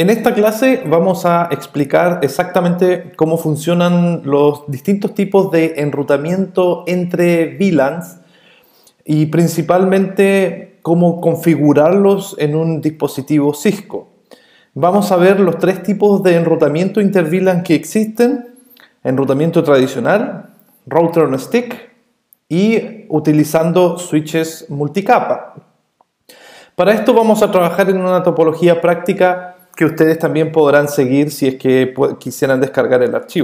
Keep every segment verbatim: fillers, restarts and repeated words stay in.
En esta clase vamos a explicar exactamente cómo funcionan los distintos tipos de enrutamiento entre V LANs y principalmente cómo configurarlos en un dispositivo Cisco. Vamos a ver los tres tipos de enrutamiento inter-V LAN que existen: enrutamiento tradicional, router on stick y utilizando switches multicapa. Para esto vamos a trabajar en una topología práctica que ustedes también podrán seguir si es que quisieran descargar el archivo.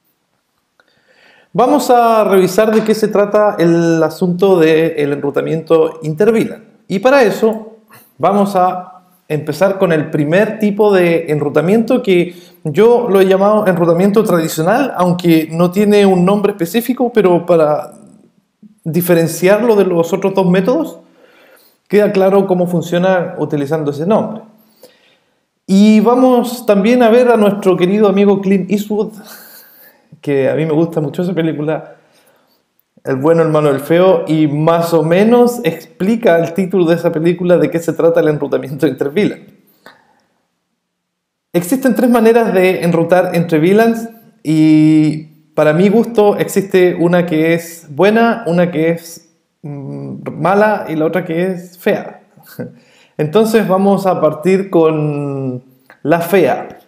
Vamos a revisar de qué se trata el asunto del enrutamiento inter-V LAN. Y para eso vamos a empezar con el primer tipo de enrutamiento, que yo lo he llamado enrutamiento tradicional, aunque no tiene un nombre específico, pero para diferenciarlo de los otros dos métodos queda claro cómo funciona utilizando ese nombre. Y vamos también a ver a nuestro querido amigo Clint Eastwood, que a mí me gusta mucho esa película, El bueno, el malo, el feo, y más o menos explica el título de esa película de qué se trata el enrutamiento entre V LAN. Existen tres maneras de enrutar entre V LANs y para mi gusto existe una que es buena, una que es mmm, mala y la otra que es fea. Entonces vamos a partir con la fea,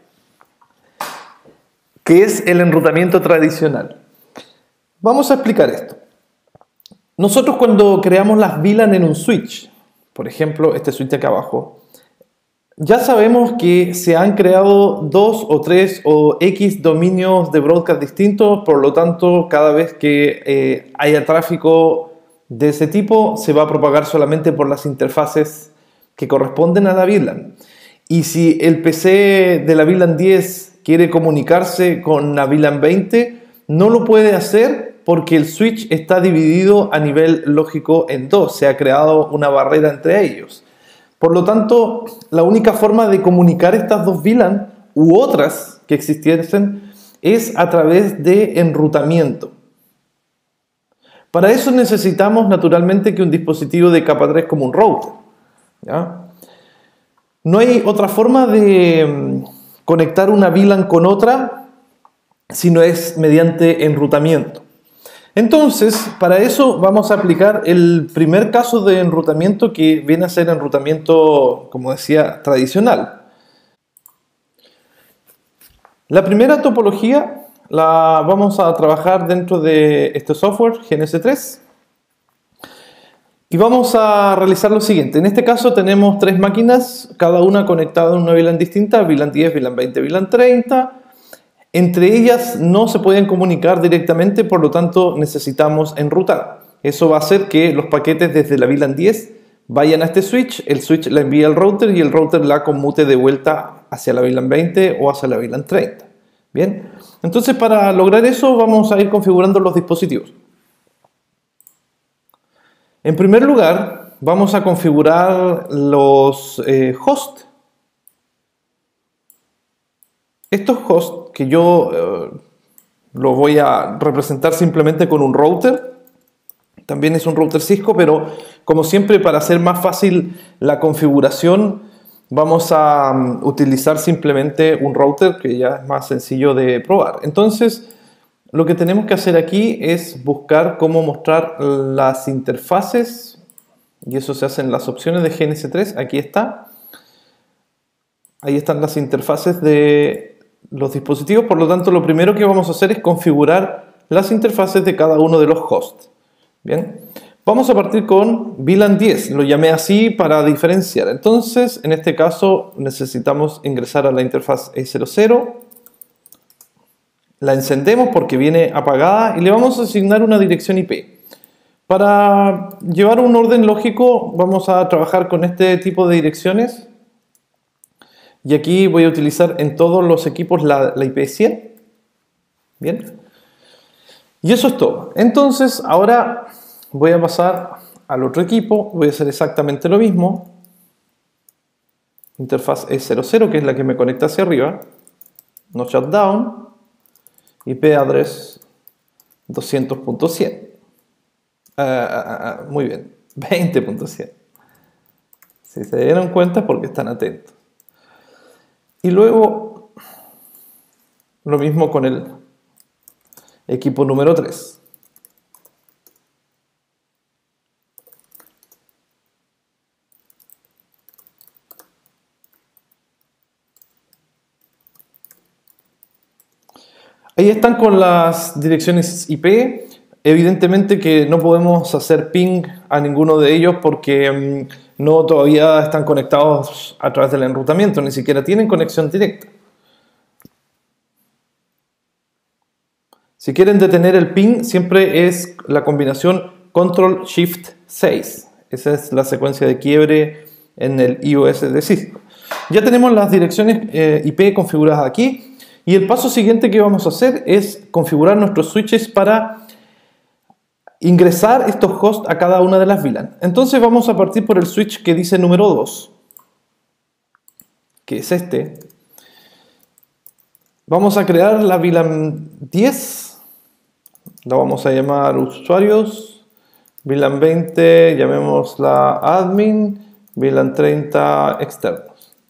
que es el enrutamiento tradicional. Vamos a explicar esto. Nosotros cuando creamos las V LAN en un switch, por ejemplo este switch de acá abajo, ya sabemos que se han creado dos o tres o X dominios de broadcast distintos, por lo tanto cada vez que eh, haya tráfico de ese tipo se va a propagar solamente por las interfaces que corresponden a la V LAN. Y si el P C de la V LAN diez quiere comunicarse con la V LAN veinte, no lo puede hacer porque el switch está dividido a nivel lógico en dos. Se ha creado una barrera entre ellos. Por lo tanto, la única forma de comunicar estas dos V LAN u otras que existiesen es a través de enrutamiento. Para eso necesitamos naturalmente que un dispositivo de capa tres como un router, ¿ya? No hay otra forma de conectar una V LAN con otra si no es mediante enrutamiento. Entonces, para eso vamos a aplicar el primer caso de enrutamiento, que viene a ser enrutamiento, como decía, tradicional. La primera topología la vamos a trabajar dentro de este software, G N S tres. Y vamos a realizar lo siguiente. En este caso tenemos tres máquinas, cada una conectada a una V LAN distinta, V LAN diez, V LAN veinte, V LAN treinta. Entre ellas no se pueden comunicar directamente, por lo tanto necesitamos enrutar. Eso va a hacer que los paquetes desde la V LAN diez vayan a este switch, el switch la envía al router y el router la conmute de vuelta hacia la V LAN veinte o hacia la V LAN treinta. Bien, entonces para lograr eso vamos a ir configurando los dispositivos. En primer lugar, vamos a configurar los eh, hosts. Estos hosts, que yo eh, lo voy a representar simplemente con un router, también es un router Cisco, pero como siempre, para hacer más fácil la configuración, vamos a um, utilizar simplemente un router, que ya es más sencillo de probar. Entonces, lo que tenemos que hacer aquí es buscar cómo mostrar las interfaces, y eso se hace en las opciones de G N S tres. Aquí está. Ahí están las interfaces de los dispositivos. Por lo tanto, lo primero que vamos a hacer es configurar las interfaces de cada uno de los hosts. Bien, vamos a partir con V LAN diez. Lo llamé así para diferenciar. Entonces, en este caso necesitamos ingresar a la interfaz E cero cero. La encendemos porque viene apagada y le vamos a asignar una dirección I P. Para llevar un orden lógico vamos a trabajar con este tipo de direcciones. Y aquí voy a utilizar en todos los equipos la, la I P cien. Bien. Y eso es todo. Entonces ahora voy a pasar al otro equipo. Voy a hacer exactamente lo mismo. Interfaz E cero cero, que es la que me conecta hacia arriba. No shutdown. I P address doscientos punto cien. Uh, uh, uh, muy bien, veinte punto cien. Si se dieron cuenta, porque están atentos. Y luego lo mismo con el equipo número tres. Ahí están con las direcciones I P. Evidentemente que no podemos hacer ping a ninguno de ellos porque um, no todavía están conectados a través del enrutamiento, ni siquiera tienen conexión directa. Si quieren detener el ping, siempre es la combinación control shift seis. Esa es la secuencia de quiebre en el I O S de Cisco. Ya tenemos las direcciones eh, I P configuradas aquí. Y el paso siguiente que vamos a hacer es configurar nuestros switches para ingresar estos hosts a cada una de las V LAN. Entonces vamos a partir por el switch que dice número dos, que es este. Vamos a crear la V LAN diez, la vamos a llamar usuarios, V LAN veinte, llamémosla admin, V LAN treinta externos.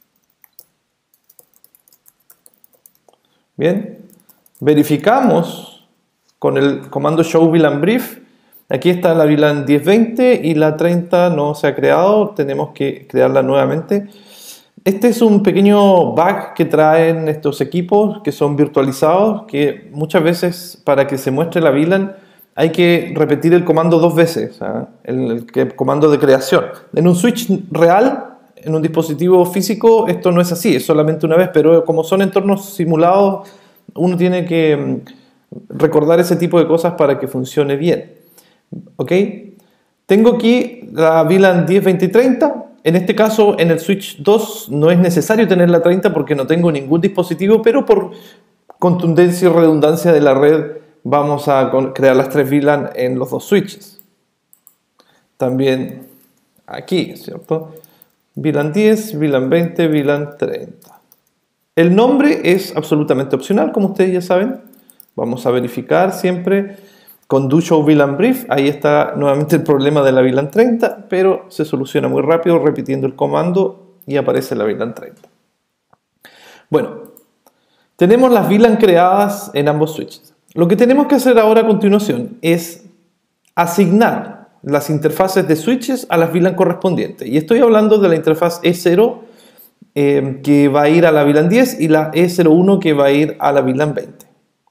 Bien, verificamos con el comando show V LAN brief. Aquí está la V LAN diez veinte y la treinta no se ha creado, tenemos que crearla nuevamente. Este es un pequeño bug que traen estos equipos que son virtualizados, que muchas veces para que se muestre la V LAN hay que repetir el comando dos veces, ¿eh? el, el comando de creación. En un switch real, en un dispositivo físico, esto no es así, es solamente una vez, pero como son entornos simulados, uno tiene que recordar ese tipo de cosas para que funcione bien. ¿Ok? Tengo aquí la V LAN diez veinte y treinta. En este caso, en el switch dos no es necesario tener la treinta porque no tengo ningún dispositivo, pero por contundencia y redundancia de la red vamos a crear las tres V LAN en los dos switches. También aquí, ¿cierto? V LAN diez, V LAN veinte, V LAN treinta. El nombre es absolutamente opcional, como ustedes ya saben. Vamos a verificar siempre con do show V LAN brief. Ahí está nuevamente el problema de la V LAN treinta, pero se soluciona muy rápido repitiendo el comando y aparece la V LAN treinta. Bueno, tenemos las V LAN creadas en ambos switches. Lo que tenemos que hacer ahora a continuación es asignar las interfaces de switches a las V LAN correspondientes. Y estoy hablando de la interfaz E cero eh, que va a ir a la V LAN diez y la E cero uno que va a ir a la V LAN veinte.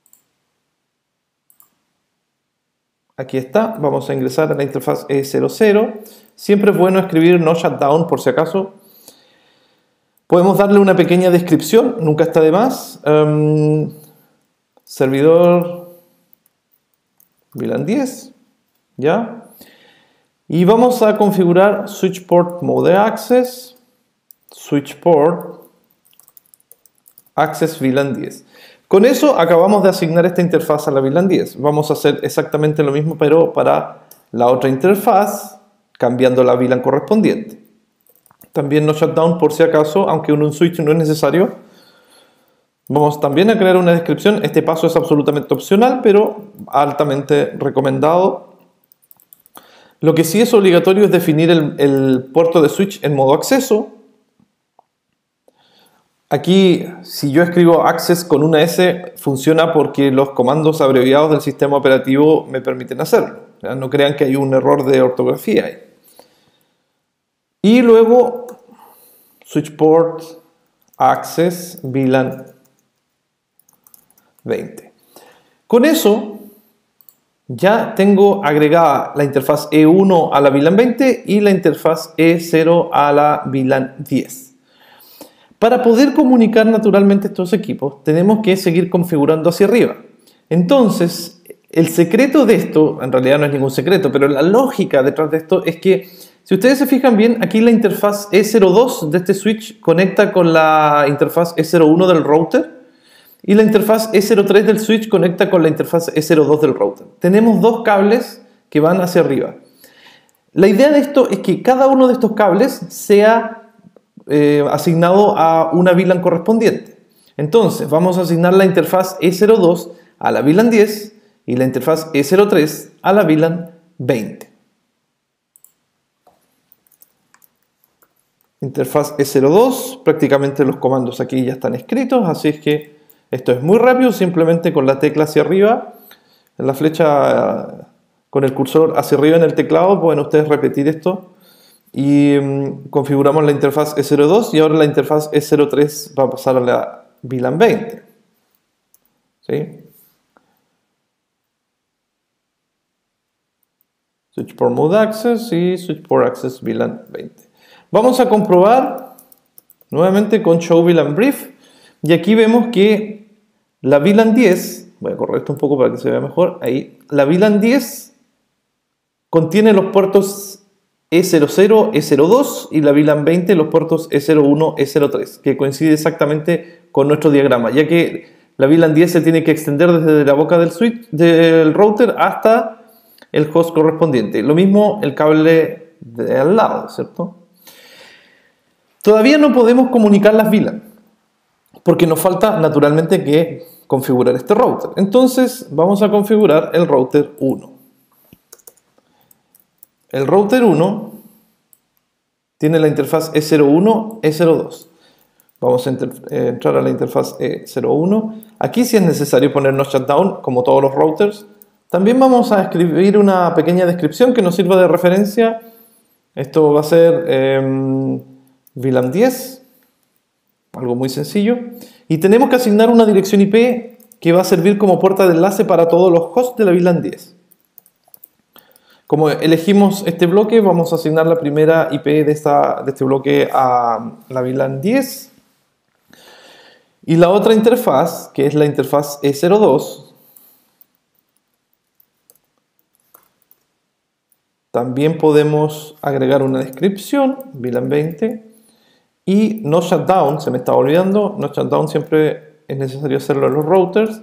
Aquí está, vamos a ingresar a la interfaz E cero cero. Siempre es bueno escribir no shutdown por si acaso. Podemos darle una pequeña descripción, nunca está de más. Um, servidor V LAN diez, ¿ya? Y vamos a configurar switch port mode access, switch port access V LAN diez. Con eso acabamos de asignar esta interfaz a la V LAN diez. Vamos a hacer exactamente lo mismo, pero para la otra interfaz, cambiando la V LAN correspondiente. También no shutdown por si acaso, aunque en un switch no es necesario. Vamos también a crear una descripción. Este paso es absolutamente opcional, pero altamente recomendado. Lo que sí es obligatorio es definir el, el puerto de switch en modo acceso. Aquí, si yo escribo access con una S, funciona porque los comandos abreviados del sistema operativo me permiten hacerlo. ¿Ya? No crean que hay un error de ortografía ahí. Y luego, switch port access V LAN veinte. Con eso, ya tengo agregada la interfaz E uno a la V LAN veinte y la interfaz E cero a la V LAN diez. Para poder comunicar naturalmente estos equipos, tenemos que seguir configurando hacia arriba. Entonces, el secreto de esto, en realidad no es ningún secreto, pero la lógica detrás de esto es que, si ustedes se fijan bien, aquí la interfaz E cero dos de este switch conecta con la interfaz E cero uno del router y la interfaz E cero tres del switch conecta con la interfaz E cero dos del router. Tenemos dos cables que van hacia arriba. La idea de esto es que cada uno de estos cables sea Eh, asignado a una V LAN correspondiente. Entonces vamos a asignar la interfaz E cero dos a la V LAN diez y la interfaz E cero tres a la V LAN veinte. interfaz E cero dos, prácticamente los comandos aquí ya están escritos, así es que esto es muy rápido, simplemente con la tecla hacia arriba, la flecha con el cursor hacia arriba en el teclado, pueden ustedes repetir esto y um, configuramos la interfaz E cero dos y ahora la interfaz E cero tres va a pasar a la V LAN veinte. ¿Sí? Switch Port Mode Access y Switch Port Access V LAN veinte. Vamos a comprobar nuevamente con Show V LAN Brief y aquí vemos que la V LAN diez, voy a correr esto un poco para que se vea mejor, ahí, la V LAN diez contiene los puertos E cero cero, E cero dos y la V LAN veinte los puertos E cero uno, E cero tres, que coincide exactamente con nuestro diagrama, ya que la V LAN diez se tiene que extender desde la boca del switch del router hasta el host correspondiente. Lo mismo el cable de al lado, ¿cierto? Todavía no podemos comunicar las V LAN, porque nos falta naturalmente que configurar este router. Entonces vamos a configurar el router uno. El router uno tiene la interfaz E cero uno, E cero dos. Vamos a eh, entrar a la interfaz E cero uno. Aquí sí es necesario ponernos shutdown, como todos los routers. También vamos a escribir una pequeña descripción que nos sirva de referencia. Esto va a ser eh, V LAN diez, algo muy sencillo. Y tenemos que asignar una dirección I P que va a servir como puerta de enlace para todos los hosts de la V LAN diez. Como elegimos este bloque, vamos a asignar la primera I P de, esta, de este bloque a la V LAN diez. Y la otra interfaz, que es la interfaz E cero dos, también podemos agregar una descripción, V LAN veinte, y no shutdown, se me estaba olvidando, no shutdown siempre es necesario hacerlo en los routers,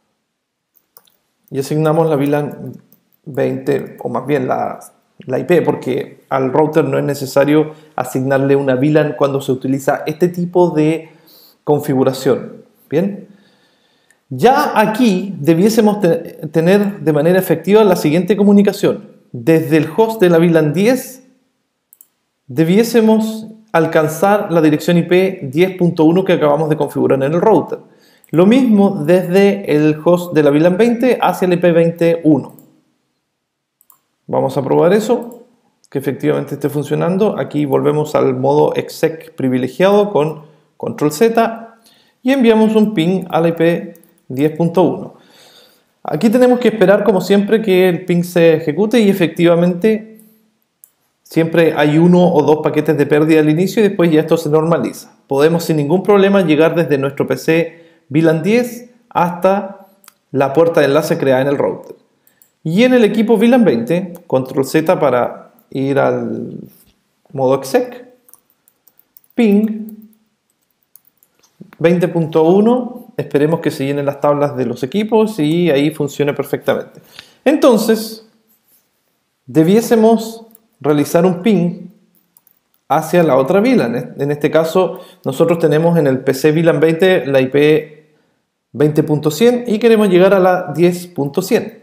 y asignamos la V LAN veinte, o más bien la, la I P, porque al router no es necesario asignarle una V LAN cuando se utiliza este tipo de configuración. Bien, ya aquí debiésemos te tener de manera efectiva la siguiente comunicación. Desde el host de la V LAN diez debiésemos alcanzar la dirección I P diez punto uno que acabamos de configurar en el router. Lo mismo desde el host de la V LAN veinte hacia el I P veintiuno. Vamos a probar eso, que efectivamente esté funcionando. Aquí volvemos al modo exec privilegiado con control Z y enviamos un ping a la I P diez punto uno. Aquí tenemos que esperar, como siempre, que el ping se ejecute y efectivamente siempre hay uno o dos paquetes de pérdida al inicio y después ya esto se normaliza. Podemos sin ningún problema llegar desde nuestro P C V LAN diez hasta la puerta de enlace creada en el router. Y en el equipo V LAN veinte, control Z para ir al modo exec, ping veinte punto uno, esperemos que se llenen las tablas de los equipos y ahí funcione perfectamente. Entonces, debiésemos realizar un ping hacia la otra V LAN. En este caso, nosotros tenemos en el P C V LAN veinte la I P veinte punto cien y queremos llegar a la diez punto cien.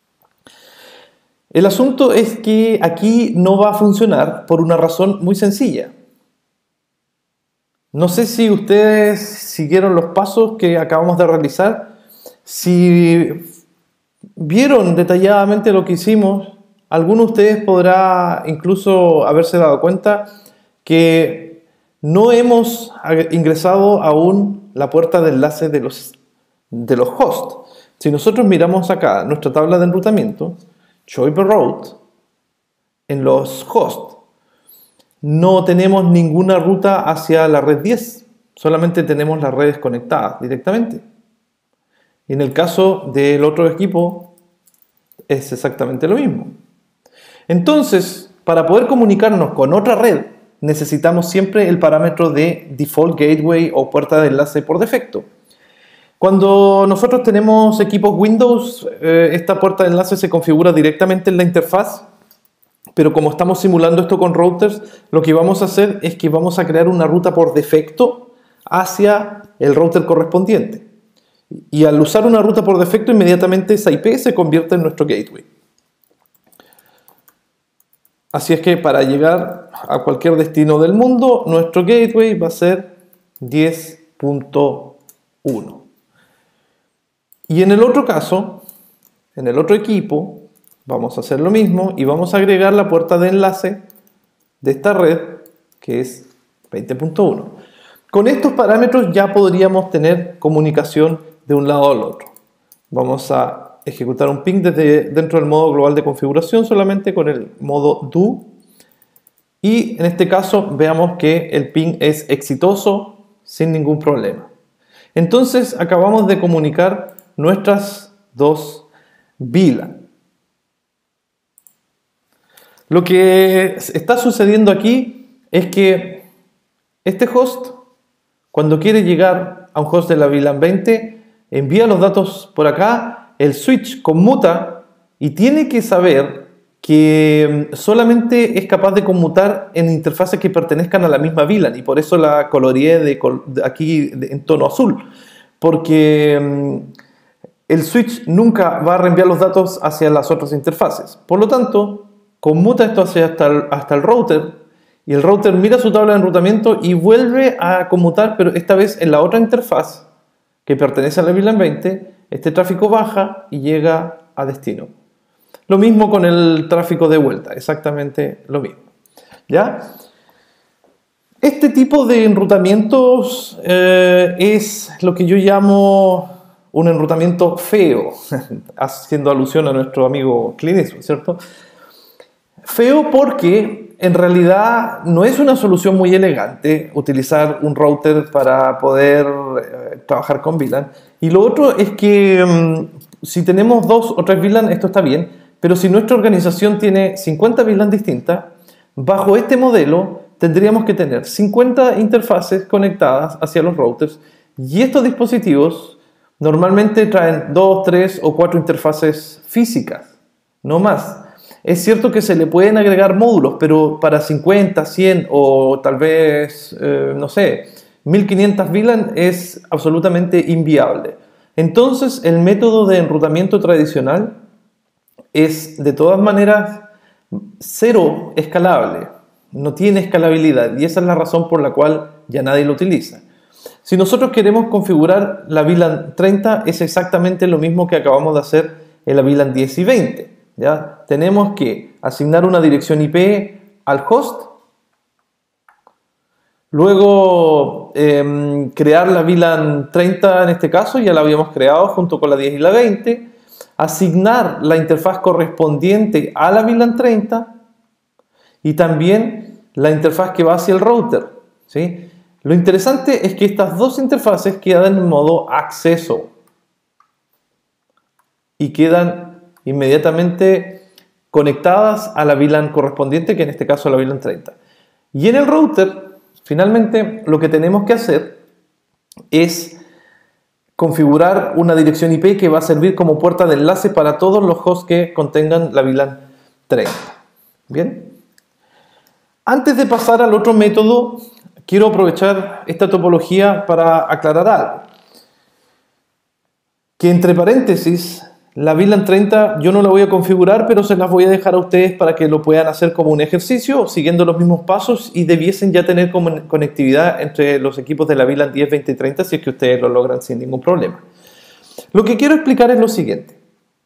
El asunto es que aquí no va a funcionar por una razón muy sencilla. No sé si ustedes siguieron los pasos que acabamos de realizar, si vieron detalladamente lo que hicimos, alguno de ustedes podrá incluso haberse dado cuenta que no hemos ingresado aún la puerta de enlace de los, de los hosts. Si nosotros miramos acá nuestra tabla de enrutamiento, Show I P Route, en los hosts, no tenemos ninguna ruta hacia la red diez, solamente tenemos las redes conectadas directamente. Y en el caso del otro equipo es exactamente lo mismo. Entonces, para poder comunicarnos con otra red, necesitamos siempre el parámetro de Default Gateway o puerta de enlace por defecto. Cuando nosotros tenemos equipos Windows, eh, esta puerta de enlace se configura directamente en la interfaz, pero como estamos simulando esto con routers, lo que vamos a hacer es que vamos a crear una ruta por defecto hacia el router correspondiente. Y al usar una ruta por defecto, inmediatamente esa I P se convierte en nuestro gateway. Así es que para llegar a cualquier destino del mundo, nuestro gateway va a ser diez punto uno. Y en el otro caso, en el otro equipo, vamos a hacer lo mismo y vamos a agregar la puerta de enlace de esta red, que es veinte punto uno. Con estos parámetros ya podríamos tener comunicación de un lado al otro. Vamos a ejecutar un ping desde dentro del modo global de configuración solamente con el modo do, y en este caso veamos que el ping es exitoso sin ningún problema. Entonces acabamos de comunicar nuestras dos V LAN. Lo que está sucediendo aquí es que este host, cuando quiere llegar a un host de la V LAN veinte, envía los datos por acá. El switch conmuta y tiene que saber que solamente es capaz de conmutar en interfaces que pertenezcan a la misma V LAN, y por eso la coloreé de col de aquí de, en tono azul, porque um, el switch nunca va a reenviar los datos hacia las otras interfaces. Por lo tanto, conmuta esto hacia hasta el, hasta el router, y el router mira su tabla de enrutamiento y vuelve a conmutar, pero esta vez en la otra interfaz que pertenece a la V LAN veinte. Este tráfico baja y llega a destino. Lo mismo con el tráfico de vuelta, exactamente lo mismo. ¿Ya? Este tipo de enrutamientos eh, es lo que yo llamo un enrutamiento feo, haciendo alusión a nuestro amigo Clint Eastwood, ¿cierto? Feo porque en realidad no es una solución muy elegante utilizar un router para poder eh, trabajar con V LAN. Y lo otro es que um, si tenemos dos o tres V LAN, esto está bien, pero si nuestra organización tiene cincuenta V LAN distintas, bajo este modelo tendríamos que tener cincuenta interfaces conectadas hacia los routers, y estos dispositivos normalmente traen dos, tres o cuatro interfaces físicas, no más. Es cierto que se le pueden agregar módulos, pero para cincuenta, cien o tal vez, eh, no sé, mil quinientas V LAN es absolutamente inviable. Entonces, el método de enrutamiento tradicional es de todas maneras cero escalable, no tiene escalabilidad, y esa es la razón por la cual ya nadie lo utiliza. Si nosotros queremos configurar la V LAN treinta, es exactamente lo mismo que acabamos de hacer en la V LAN diez y veinte. ¿Ya? Tenemos que asignar una dirección I P al host, luego eh, crear la V LAN treinta en este caso, ya la habíamos creado junto con la diez y la veinte, asignar la interfaz correspondiente a la V LAN treinta y también la interfaz que va hacia el router, ¿sí? Lo interesante es que estas dos interfaces quedan en modo acceso y quedan inmediatamente conectadas a la V LAN correspondiente, que en este caso es la V LAN treinta. Y en el router, finalmente, lo que tenemos que hacer es configurar una dirección I P que va a servir como puerta de enlace para todos los hosts que contengan la V LAN treinta. Bien. Antes de pasar al otro método, quiero aprovechar esta topología para aclarar algo. Que entre paréntesis, la V LAN treinta yo no la voy a configurar, pero se las voy a dejar a ustedes para que lo puedan hacer como un ejercicio, siguiendo los mismos pasos, y debiesen ya tener conectividad entre los equipos de la V LAN diez, veinte y treinta si es que ustedes lo logran sin ningún problema. Lo que quiero explicar es lo siguiente.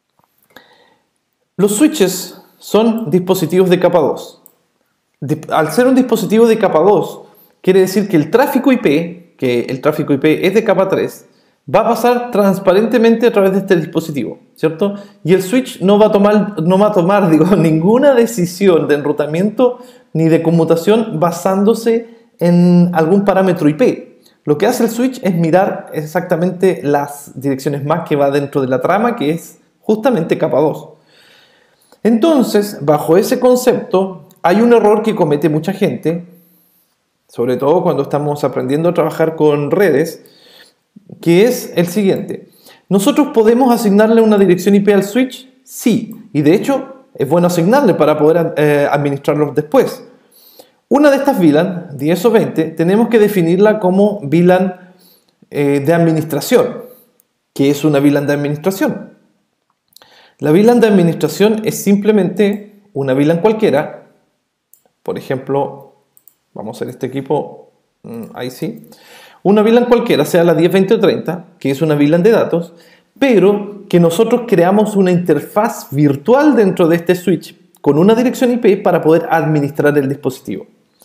Los switches son dispositivos de capa dos. Al ser un dispositivo de capa dos, quiere decir que el tráfico I P, que el tráfico I P es de capa tres, va a pasar transparentemente a través de este dispositivo, ¿cierto? Y el switch no va a tomar, no va a tomar digo, ninguna decisión de enrutamiento ni de conmutación basándose en algún parámetro I P. Lo que hace el switch es mirar exactamente las direcciones M A C que va dentro de la trama, que es justamente capa dos. Entonces, bajo ese concepto, hay un error que comete mucha gente, sobre todo cuando estamos aprendiendo a trabajar con redes, que es el siguiente. ¿Nosotros podemos asignarle una dirección I P al switch? Sí, y de hecho es bueno asignarle para poder eh, administrarlos después. Una de estas V LAN, diez o veinte, tenemos que definirla como V LAN eh, de administración. ¿Qué es una V LAN de administración? La V LAN de administración es simplemente una V LAN cualquiera por ejemplo, vamos a hacer este equipo, ahí sí, una V LAN cualquiera, sea la diez, veinte o treinta, que es una V LAN de datos, pero que nosotros creamos una interfaz virtual dentro de este switch con una dirección I P para poder administrar el dispositivo.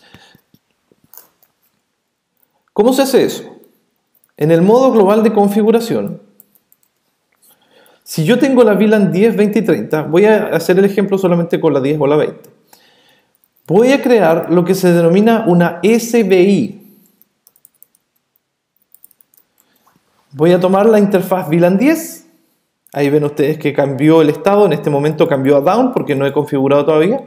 ¿Cómo se hace eso? En el modo global de configuración, si yo tengo la V LAN diez, veinte y treinta, voy a hacer el ejemplo solamente con la diez o la veinte. Voy a crear lo que se denomina una S V I. Voy a tomar la interfaz V LAN diez. Ahí ven ustedes que cambió el estado. En este momento cambió a down porque no he configurado todavía.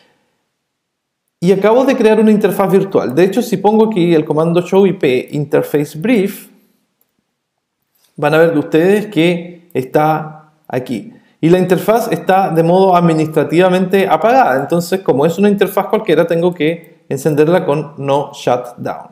Y acabo de crear una interfaz virtual. De hecho, si pongo aquí el comando show I P interface brief, van a ver ustedes que está aquí. Y la interfaz está de modo administrativamente apagada. Entonces, como es una interfaz cualquiera, tengo que encenderla con no shutdown.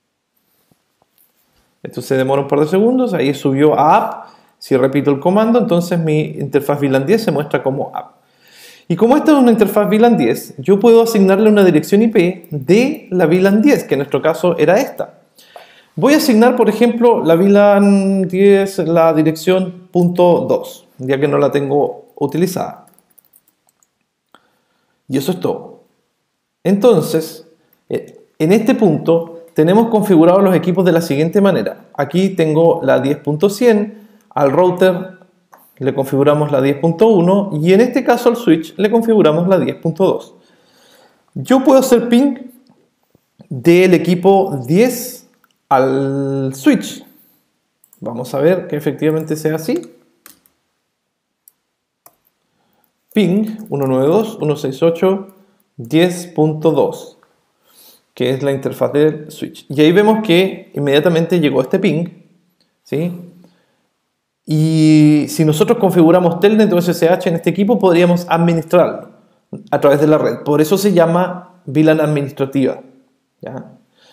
Esto se demora un par de segundos. Ahí subió a app. Si repito el comando, entonces mi interfaz V LAN diez se muestra como app. Y como esta es una interfaz V LAN diez, yo puedo asignarle una dirección I P de la V LAN diez, que en nuestro caso era esta. Voy a asignar, por ejemplo, la V LAN diez, la dirección punto dos, ya que no la tengo utilizada. Y eso es todo. Entonces, en este punto tenemos configurados los equipos de la siguiente manera. Aquí tengo la diez punto cien, al router le configuramos la diez punto uno y en este caso al switch le configuramos la diez punto dos. Yo puedo hacer ping del equipo diez al switch. Vamos a ver que efectivamente sea así. Ping ciento noventa y dos punto ciento sesenta y ocho punto diez punto dos, que es la interfaz del switch. Y ahí vemos que inmediatamente llegó este ping, ¿sí? Y si nosotros configuramos Telnet o S S H en este equipo, podríamos administrarlo a través de la red. Por eso se llama V LAN administrativa, ¿ya?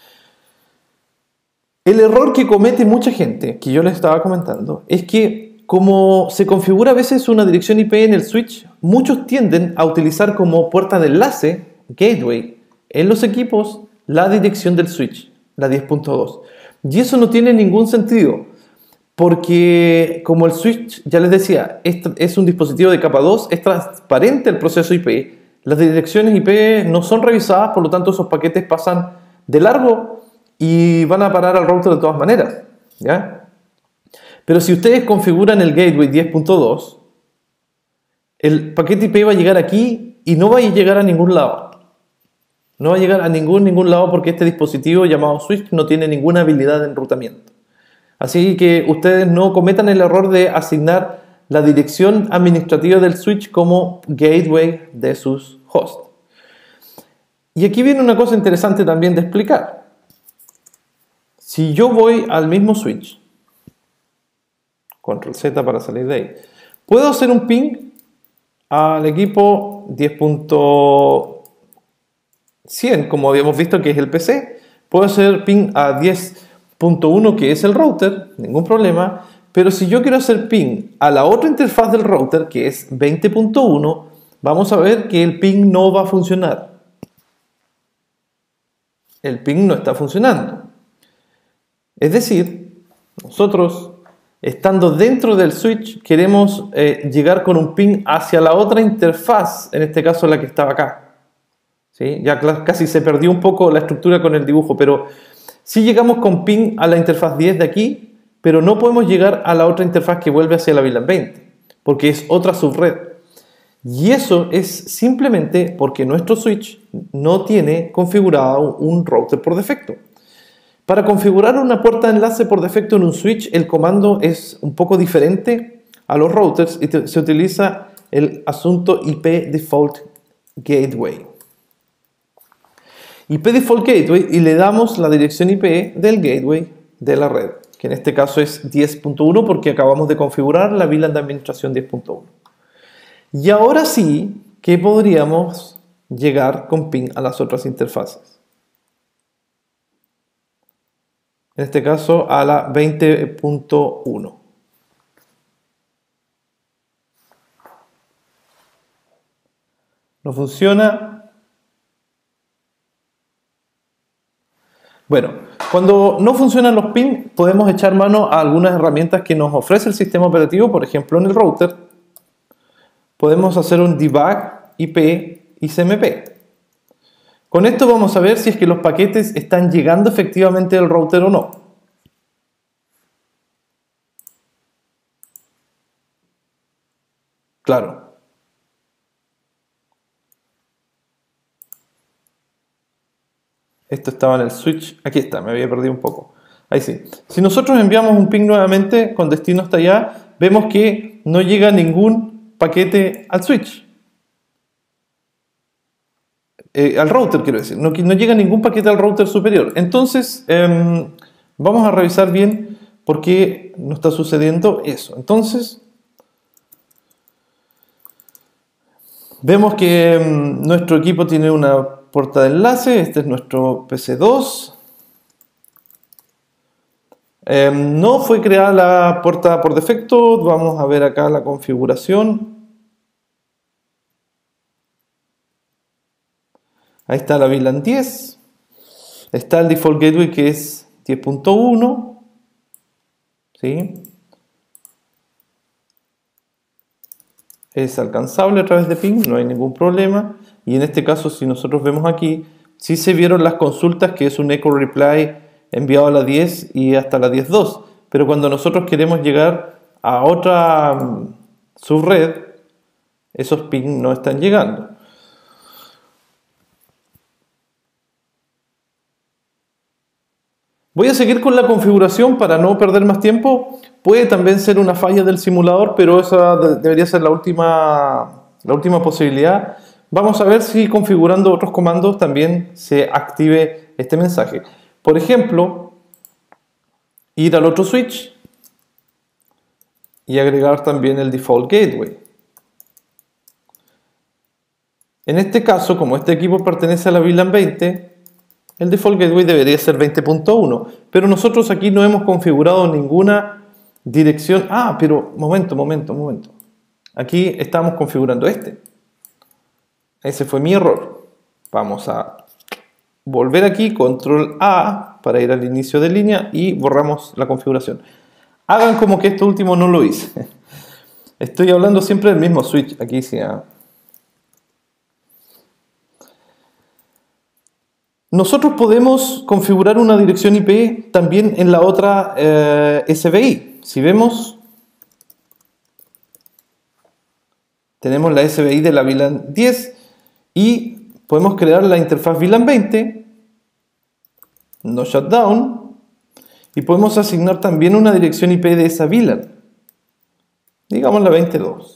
El error que comete mucha gente, que yo les estaba comentando, es que como se configura a veces una dirección I P en el switch, muchos tienden a utilizar como puerta de enlace, gateway, en los equipos la dirección del switch, la diez punto dos. Y eso no tiene ningún sentido. Porque como el switch, ya les decía, es un dispositivo de capa dos, es transparente el proceso I P, las direcciones I P no son revisadas, por lo tanto esos paquetes pasan de largo y van a parar al router de todas maneras, ¿ya? Pero si ustedes configuran el gateway diez punto dos, el paquete I P va a llegar aquí y no va a llegar a ningún lado. No va a llegar a ningún, ningún lado porque este dispositivo llamado switch no tiene ninguna habilidad de enrutamiento. Así que ustedes no cometan el error de asignar la dirección administrativa del switch como gateway de sus hosts. Y aquí viene una cosa interesante también de explicar. Si yo voy al mismo switch, control Z para salir de ahí, puedo hacer un ping al equipo diez punto cien, como habíamos visto que es el P C. Puedo hacer ping a diez punto uno, que es el router, ningún problema. Pero si yo quiero hacer ping a la otra interfaz del router, que es veinte punto uno, vamos a ver que el ping no va a funcionar. El ping no está funcionando. Es decir, nosotros, estando dentro del switch, queremos eh, llegar con un ping hacia la otra interfaz, en este caso la que estaba acá. ¿Sí? Ya casi se perdió un poco la estructura con el dibujo, pero sí llegamos con ping a la interfaz diez de aquí, pero no podemos llegar a la otra interfaz que vuelve hacia la V LAN veinte, porque es otra subred. Y eso es simplemente porque nuestro switch no tiene configurado un router por defecto. Para configurar una puerta de enlace por defecto en un switch, el comando es un poco diferente a los routers y se utiliza el asunto I P Default Gateway. I P Default Gateway y le damos la dirección I P del gateway de la red, que en este caso es diez punto uno porque acabamos de configurar la V LAN de administración diez punto uno. Y ahora sí que podríamos llegar con ping a las otras interfaces. En este caso a la veinte punto uno. No funciona. Bueno, cuando no funcionan los ping, podemos echar mano a algunas herramientas que nos ofrece el sistema operativo. Por ejemplo, en el router podemos hacer un debug I P y C M P. Con esto vamos a ver si es que los paquetes están llegando efectivamente del router o no. Claro. Esto estaba en el switch. Aquí está, me había perdido un poco. Ahí sí. Si nosotros enviamos un ping nuevamente con destino hasta allá, vemos que no llega ningún paquete al switch. Eh, al router, quiero decir. No, no llega ningún paquete al router superior. Entonces, eh, vamos a revisar bien por qué no está sucediendo eso. Entonces, vemos que eh, nuestro equipo tiene una puerta de enlace. Este es nuestro P C dos. Eh, no fue creada la puerta por defecto. Vamos a ver acá la configuración. Ahí está la V LAN diez. Está el default gateway que es diez punto uno. ¿Sí? Es alcanzable a través de ping, no hay ningún problema. Y en este caso, si nosotros vemos aquí, sí se vieron las consultas, que es un echo reply enviado a la diez y hasta la diez punto dos. Pero cuando nosotros queremos llegar a otra um, subred, esos ping no están llegando. Voy a seguir con la configuración para no perder más tiempo. Puede también ser una falla del simulador, pero esa debería ser la última, la última posibilidad. Vamos a ver si configurando otros comandos también se active este mensaje. Por ejemplo, ir al otro switch y agregar también el default gateway. En este caso, como este equipo pertenece a la V LAN veinte, el default gateway debería ser veinte punto uno, pero nosotros aquí no hemos configurado ninguna dirección. Ah, pero momento, momento, momento. Aquí estamos configurando este. Ese fue mi error. Vamos a volver aquí, control A para ir al inicio de línea y borramos la configuración. Hagan como que esto último no lo hice. Estoy hablando siempre del mismo switch. Aquí sí. ¿eh? Nosotros podemos configurar una dirección I P también en la otra eh, S B I. Si vemos, tenemos la S B I de la V LAN diez y podemos crear la interfaz V LAN veinte, no shutdown, y podemos asignar también una dirección I P de esa V LAN, digamos la veintidós.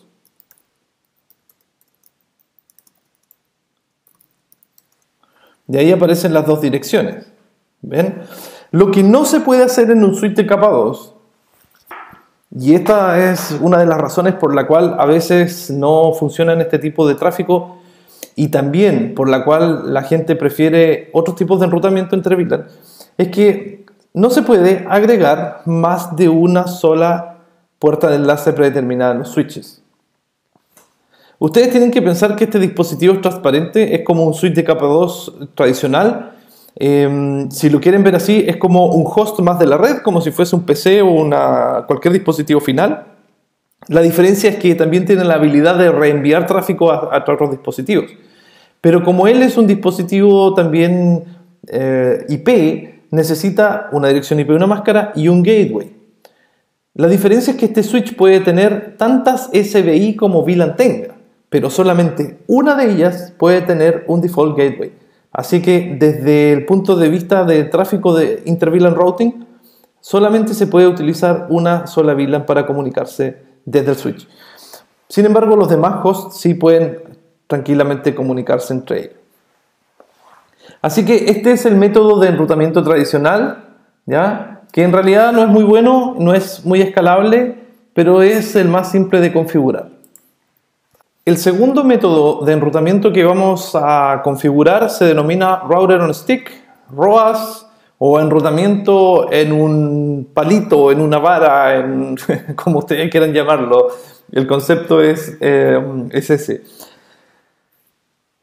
De ahí aparecen las dos direcciones. ¿Ven? Lo que no se puede hacer en un switch de capa dos, y esta es una de las razones por la cual a veces no funcionan este tipo de tráfico y también por la cual la gente prefiere otros tipos de enrutamiento entre V LAN, es que no se puede agregar más de una sola puerta de enlace predeterminada en los switches. Ustedes tienen que pensar que este dispositivo es transparente, es como un switch de capa dos tradicional. Eh, si lo quieren ver así, es como un host más de la red, como si fuese un P C o una, cualquier dispositivo final. La diferencia es que también tiene la habilidad de reenviar tráfico a, a otros dispositivos. Pero como él es un dispositivo también eh, I P, necesita una dirección I P, una máscara y un gateway. La diferencia es que este switch puede tener tantas S B I como V LAN tenga, pero solamente una de ellas puede tener un default gateway. Así que desde el punto de vista de tráfico de inter-V LAN routing, solamente se puede utilizar una sola V LAN para comunicarse desde el switch. Sin embargo, los demás hosts sí pueden tranquilamente comunicarse entre ellos. Así que este es el método de enrutamiento tradicional, ¿ya? Que en realidad no es muy bueno, no es muy escalable, pero es el más simple de configurar. El segundo método de enrutamiento que vamos a configurar se denomina Router on Stick, R O A S, o enrutamiento en un palito, en una vara, en, como ustedes quieran llamarlo. El concepto es, eh, es ese.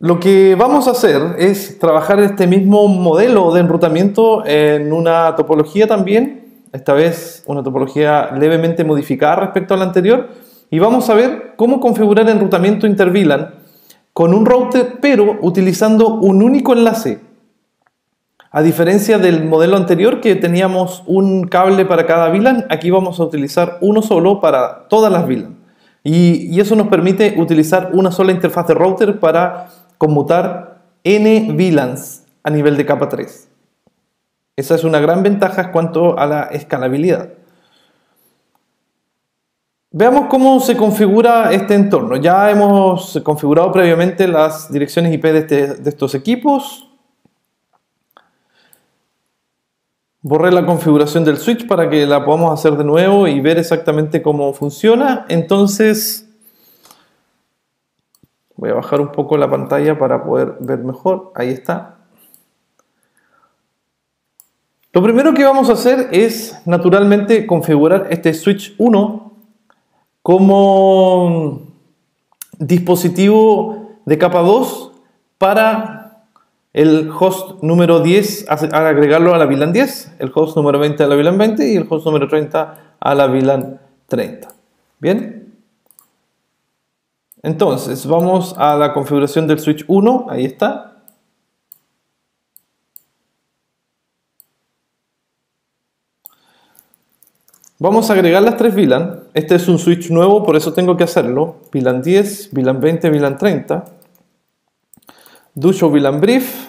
Lo que vamos a hacer es trabajar este mismo modelo de enrutamiento en una topología también, esta vez una topología levemente modificada respecto a la anterior, y vamos a ver cómo configurar enrutamiento inter-V LAN con un router, pero utilizando un único enlace. A diferencia del modelo anterior que teníamos un cable para cada V LAN, aquí vamos a utilizar uno solo para todas las V LAN. Y, y eso nos permite utilizar una sola interfaz de router para conmutar N V LANs a nivel de capa tres. Esa es una gran ventaja en cuanto a la escalabilidad. Veamos cómo se configura este entorno. Ya hemos configurado previamente las direcciones I P de, este, de estos equipos. Borré la configuración del switch para que la podamos hacer de nuevo y ver exactamente cómo funciona. Entonces, voy a bajar un poco la pantalla para poder ver mejor. Ahí está. Lo primero que vamos a hacer es, naturalmente, configurar este switch uno como dispositivo de capa dos para el host número diez, al agregarlo a la V LAN diez, el host número veinte a la V LAN veinte y el host número treinta a la V LAN treinta. ¿Bien? Entonces, vamos a la configuración del switch uno, ahí está. Vamos a agregar las tres V LAN. Este es un switch nuevo, por eso tengo que hacerlo. V LAN diez, V LAN veinte, V LAN treinta. Do show V LAN brief,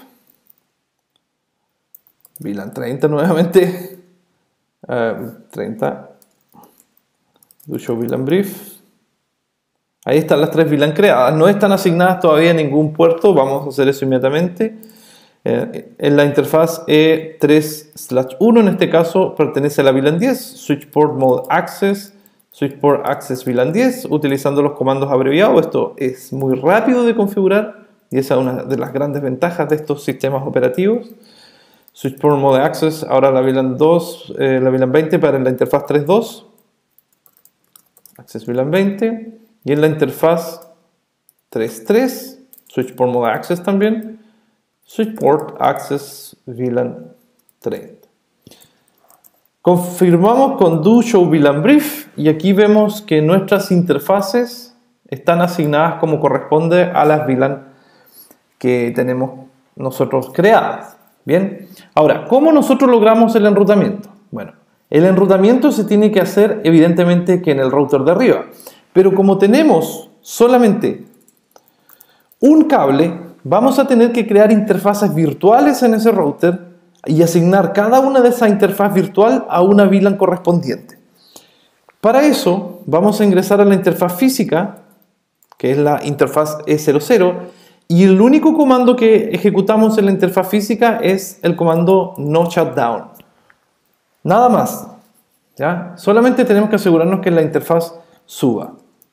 V LAN treinta nuevamente, uh, treinta, do show V LAN brief. Ahí están las tres V LAN creadas, no están asignadas todavía a ningún puerto, vamos a hacer eso inmediatamente. Eh, en la interfaz E tres slash uno, en este caso, pertenece a la V LAN diez, switch port mode access, switch port access V LAN diez, utilizando los comandos abreviados. Esto es muy rápido de configurar. Y esa es una de las grandes ventajas de estos sistemas operativos. Switch port mode access, ahora la V LAN dos, eh, la V LAN veinte para la interfaz tres punto dos. Access V LAN veinte. Y en la interfaz tres punto tres, switch port mode access también. Switch port access V LAN treinta. Confirmamos con do show V LAN brief y aquí vemos que nuestras interfaces están asignadas como corresponde a las V LAN que tenemos nosotros creadas. Bien, ahora, ¿cómo nosotros logramos el enrutamiento? Bueno, el enrutamiento se tiene que hacer evidentemente que en el router de arriba, pero como tenemos solamente un cable, vamos a tener que crear interfaces virtuales en ese router y asignar cada una de esas interfaces virtual a una V LAN correspondiente. Para eso vamos a ingresar a la interfaz física, que es la interfaz E cero cero, y el único comando que ejecutamos en la interfaz física es el comando no shutdown. Nada más. ¿Ya? Solamente tenemos que asegurarnos que la interfaz suba.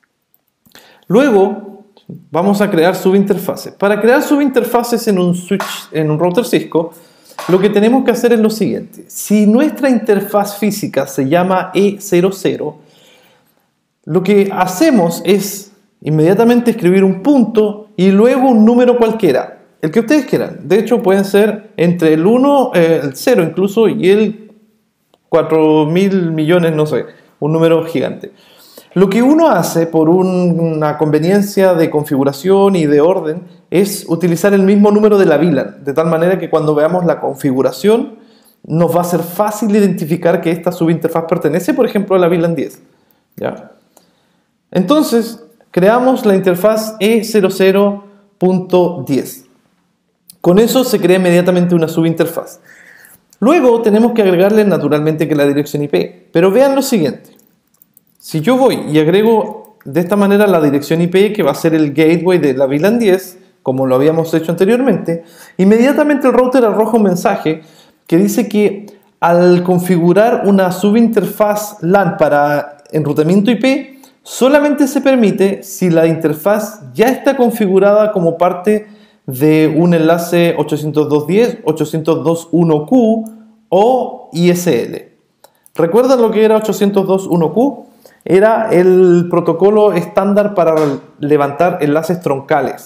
Luego vamos a crear subinterfaces. Para crear subinterfaces en un switch, en un router Cisco, lo que tenemos que hacer es lo siguiente. Si nuestra interfaz física se llama E cero cero, lo que hacemos es inmediatamente escribir un punto y luego un número cualquiera, el que ustedes quieran. De hecho, pueden ser entre el uno, eh, el cero incluso, y el cuatro mil millones, no sé, un número gigante. Lo que uno hace por un, una conveniencia de configuración y de orden es utilizar el mismo número de la V LAN, de tal manera que cuando veamos la configuración nos va a ser fácil identificar que esta subinterfaz pertenece, por ejemplo, a la V LAN diez. ¿Ya? Entonces, creamos la interfaz E cero cero punto diez. Con eso se crea inmediatamente una subinterfaz. Luego tenemos que agregarle naturalmente que la dirección I P. Pero vean lo siguiente. Si yo voy y agrego de esta manera la dirección I P, que va a ser el gateway de la V LAN diez, como lo habíamos hecho anteriormente, inmediatamente el router arroja un mensaje que dice que al configurar una subinterfaz LAN para enrutamiento I P, solamente se permite si la interfaz ya está configurada como parte de un enlace ochocientos dos punto diez, ochocientos dos punto uno Q o I S L. ¿Recuerdan lo que era ochocientos dos punto uno Q? Era el protocolo estándar para levantar enlaces troncales.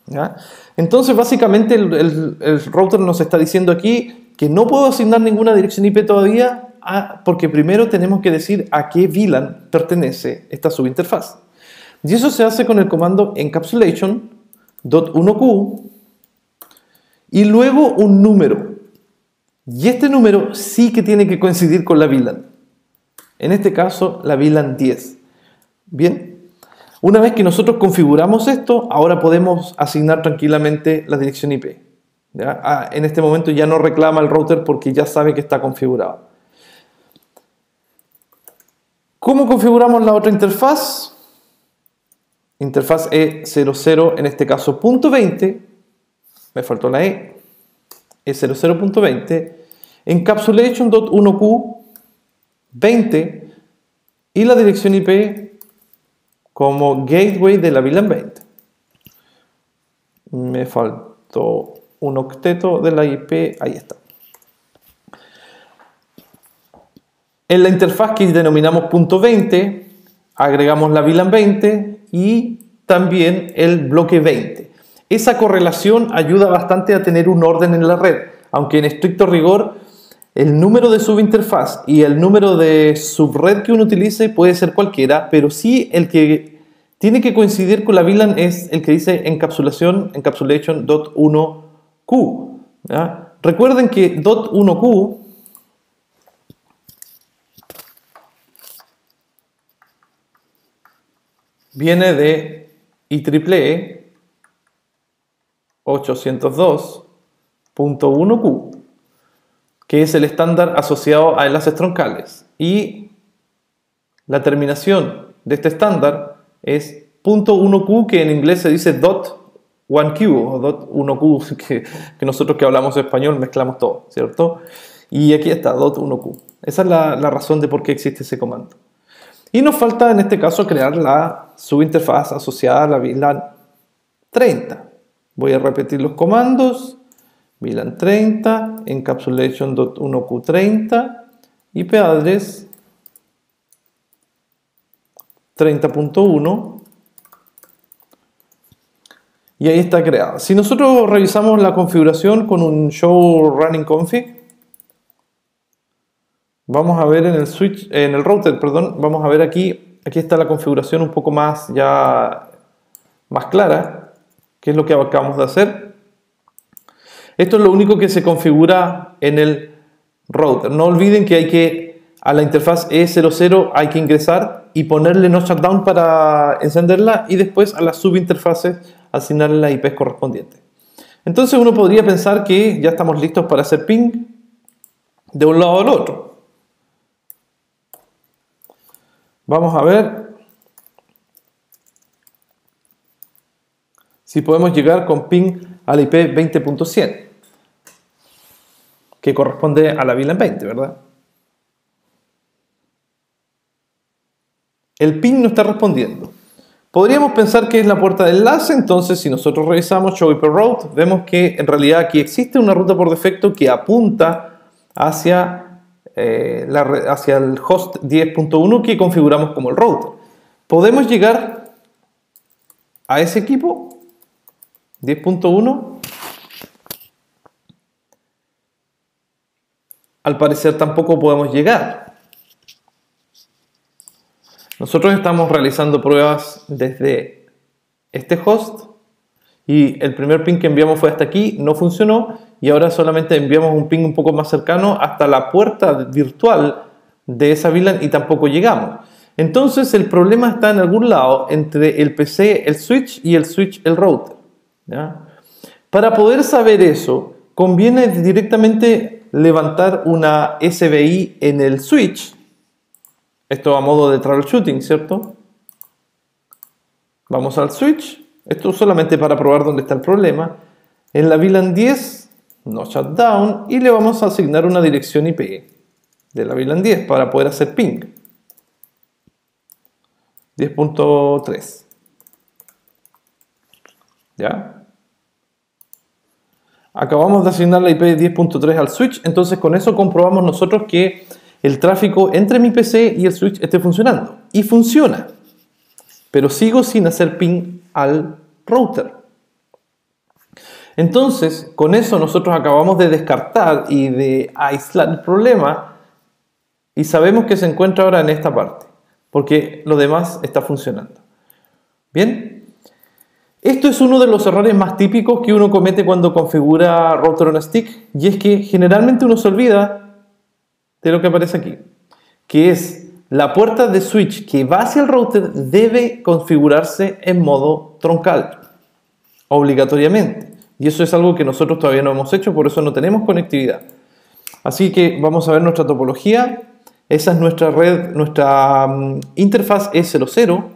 ¿Ya? Entonces, básicamente, el, el, el router nos está diciendo aquí que no puedo asignar ninguna dirección I P todavía, a, porque primero tenemos que decir a qué V LAN pertenece esta subinterfaz. Y eso se hace con el comando encapsulation.1q y luego un número. Y este número sí que tiene que coincidir con la V LAN. En este caso, la V LAN diez. Bien. Una vez que nosotros configuramos esto, ahora podemos asignar tranquilamente la dirección I P. ¿Ya? Ah, en este momento ya no reclama el router porque ya sabe que está configurado. ¿Cómo configuramos la otra interfaz? Interfaz E cero cero, en este caso punto veinte. Me faltó la E. E cero cero punto veinte. Encapsulation.1q veinte. Y la dirección I P como gateway de la V LAN veinte. Me faltó un octeto de la I P, ahí está. En la interfaz que denominamos punto veinte, agregamos la V LAN veinte y también el bloque veinte. Esa correlación ayuda bastante a tener un orden en la red, aunque en estricto rigor el número de subinterfaz y el número de subred que uno utilice puede ser cualquiera, pero sí el que tiene que coincidir con la V LAN es el que dice encapsulación, encapsulation.1q. ¿Ya? Recuerden que .1q viene de I triple E ochocientos dos punto uno q, que es el estándar asociado a enlaces troncales. Y la terminación de este estándar es .1q, que en inglés se dice dot one q o dot uno q, que, que nosotros que hablamos español mezclamos todo, ¿cierto? Y aquí está, dot uno q. Esa es la, la razón de por qué existe ese comando. Y nos falta en este caso crear la subinterfaz asociada a la V LAN treinta. Voy a repetir los comandos. V LAN treinta, encapsulation.1q treinta, I P address treinta punto uno. Y ahí está creada. Si nosotros revisamos la configuración con un show running config, vamos a ver en el switch, en el router, perdón, vamos a ver aquí, aquí está la configuración un poco más ya más clara, que es lo que acabamos de hacer. Esto es lo único que se configura en el router. No olviden que hay que, a la interfaz E cero cero hay que ingresar y ponerle no shutdown para encenderla, y después a las subinterfaces asignarle la I P correspondiente. Entonces uno podría pensar que ya estamos listos para hacer ping de un lado al otro. Vamos a ver si podemos llegar con ping a la I P veinte punto cien, que corresponde a la V LAN veinte, ¿verdad? El ping no está respondiendo. Podríamos pensar que es la puerta de enlace. Entonces, si nosotros revisamos show I P route, vemos que en realidad aquí existe una ruta por defecto que apunta hacia, eh, la, hacia el host diez punto uno que configuramos como el router. ¿Podemos llegar a ese equipo diez punto uno? Al parecer tampoco podemos llegar. Nosotros estamos realizando pruebas desde este host y el primer ping que enviamos fue hasta aquí, no funcionó, y ahora solamente enviamos un ping un poco más cercano hasta la puerta virtual de esa V LAN y tampoco llegamos. Entonces el problema está en algún lado entre el P C, el switch, y el switch, el router, ¿ya? Para poder saber eso, conviene directamente levantar una S B I en el switch. Esto a modo de troubleshooting, ¿cierto? Vamos al switch. Esto solamente para probar dónde está el problema. En la V LAN diez, no shutdown, y le vamos a asignar una dirección I P de la V LAN diez para poder hacer ping. diez punto tres. ¿Ya? Acabamos de asignar la I P diez punto tres al switch, entonces con eso comprobamos nosotros que el tráfico entre mi P C y el switch esté funcionando. Y funciona. Pero sigo sin hacer ping al router. Entonces, con eso nosotros acabamos de descartar y de aislar el problema y sabemos que se encuentra ahora en esta parte, porque lo demás está funcionando. ¿Bien? Esto es uno de los errores más típicos que uno comete cuando configura router on a stick, y es que generalmente uno se olvida de lo que aparece aquí, que es la puerta de switch que va hacia el router debe configurarse en modo troncal, obligatoriamente. Y eso es algo que nosotros todavía no hemos hecho, por eso no tenemos conectividad. Así que vamos a ver nuestra topología. Esa es nuestra red, nuestra um, interfaz E cero cero.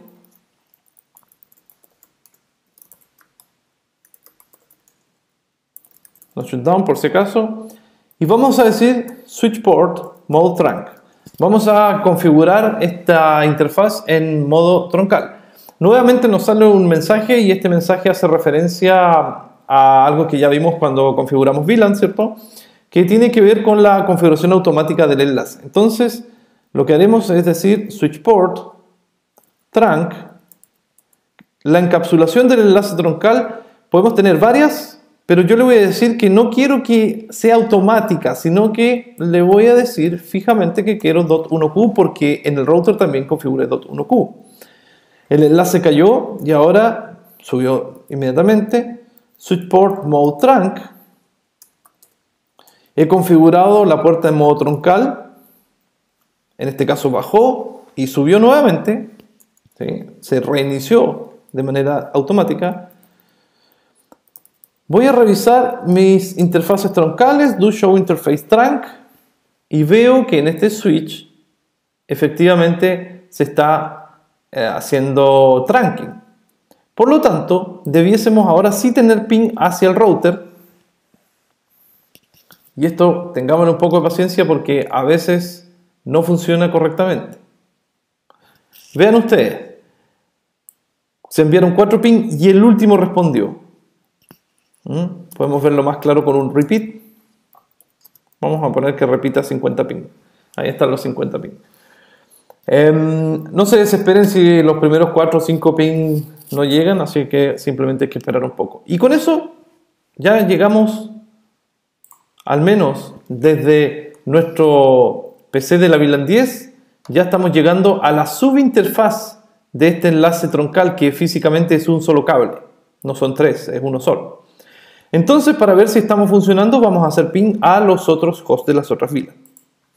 Lo shutdown por si acaso. Y vamos a decir switch port mode trunk. Vamos a configurar esta interfaz en modo troncal. Nuevamente nos sale un mensaje y este mensaje hace referencia a algo que ya vimos cuando configuramos V LAN, ¿cierto? Que tiene que ver con la configuración automática del enlace. Entonces, lo que haremos es decir switch port trunk. La encapsulación del enlace troncal podemos tener varias, pero yo le voy a decir que no quiero que sea automática, sino que le voy a decir fijamente que quiero dot uno Q porque en el router también configure dot uno Q. El enlace cayó y ahora subió inmediatamente. Switch port mode trunk. He configurado la puerta en modo troncal. En este caso bajó y subió nuevamente. ¿Sí? Se reinició de manera automática. Voy a revisar mis interfaces troncales, do show interface trunk, y veo que en este switch efectivamente se está eh, haciendo trunking. Por lo tanto, debiésemos ahora sí tener ping hacia el router. Y esto, tengámosle un poco de paciencia porque a veces no funciona correctamente. Vean ustedes, se enviaron cuatro ping y el último respondió. ¿Mm? Podemos verlo más claro con un repeat. Vamos a poner que repita cincuenta ping. Ahí están los cincuenta ping. Eh, no se desesperen si los primeros cuatro o cinco ping no llegan, así que simplemente hay que esperar un poco. Y con eso ya llegamos, al menos desde nuestro P C de la V LAN diez, ya estamos llegando a la subinterfaz de este enlace troncal que físicamente es un solo cable. No son tres, es uno solo. Entonces, para ver si estamos funcionando, vamos a hacer ping a los otros hosts de las otras V LAN.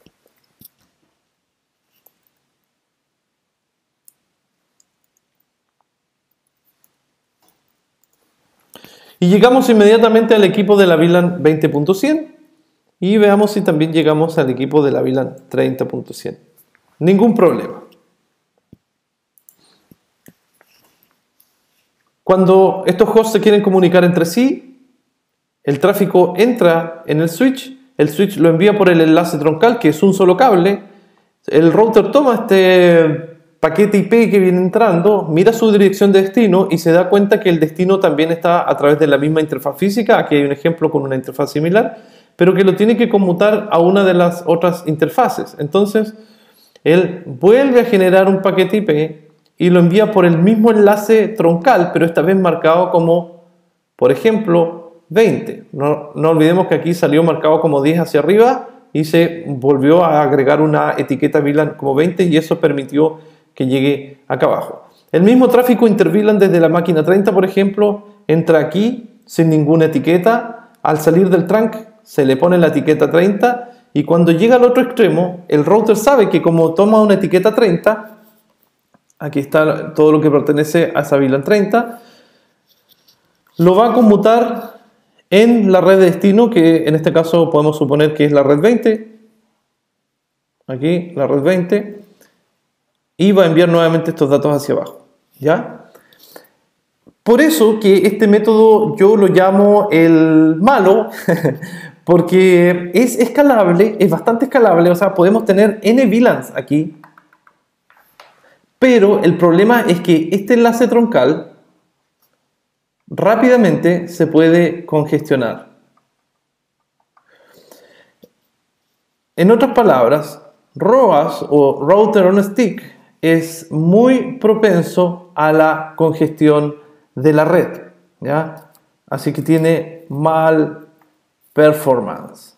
Y llegamos inmediatamente al equipo de la V LAN veinte punto cien y veamos si también llegamos al equipo de la V LAN treinta punto cien. Ningún problema. Cuando estos hosts se quieren comunicar entre sí, el tráfico entra en el switch, el switch lo envía por el enlace troncal, que es un solo cable, el router toma este paquete I P que viene entrando, mira su dirección de destino y se da cuenta que el destino también está a través de la misma interfaz física. Aquí hay un ejemplo con una interfaz similar, pero que lo tiene que conmutar a una de las otras interfaces. Entonces, él vuelve a generar un paquete I P y lo envía por el mismo enlace troncal, pero esta vez marcado como, por ejemplo, veinte. No, no olvidemos que aquí salió marcado como diez hacia arriba y se volvió a agregar una etiqueta V LAN como veinte y eso permitió que llegue acá abajo. El mismo tráfico inter-V LAN desde la máquina treinta, por ejemplo, entra aquí sin ninguna etiqueta. Al salir del trunk se le pone la etiqueta treinta y cuando llega al otro extremo, el router sabe que como toma una etiqueta treinta, aquí está todo lo que pertenece a esa V LAN treinta, lo va a conmutar en la red de destino, que en este caso podemos suponer que es la red veinte. Aquí, la red veinte. Y va a enviar nuevamente estos datos hacia abajo. ¿Ya? Por eso que este método yo lo llamo el malo, porque es escalable, es bastante escalable, o sea, podemos tener N V LANs aquí, pero el problema es que este enlace troncal rápidamente se puede congestionar. En otras palabras, ROAS o Router on a Stick es muy propenso a la congestión de la red. ¿Ya? Así que tiene mal performance.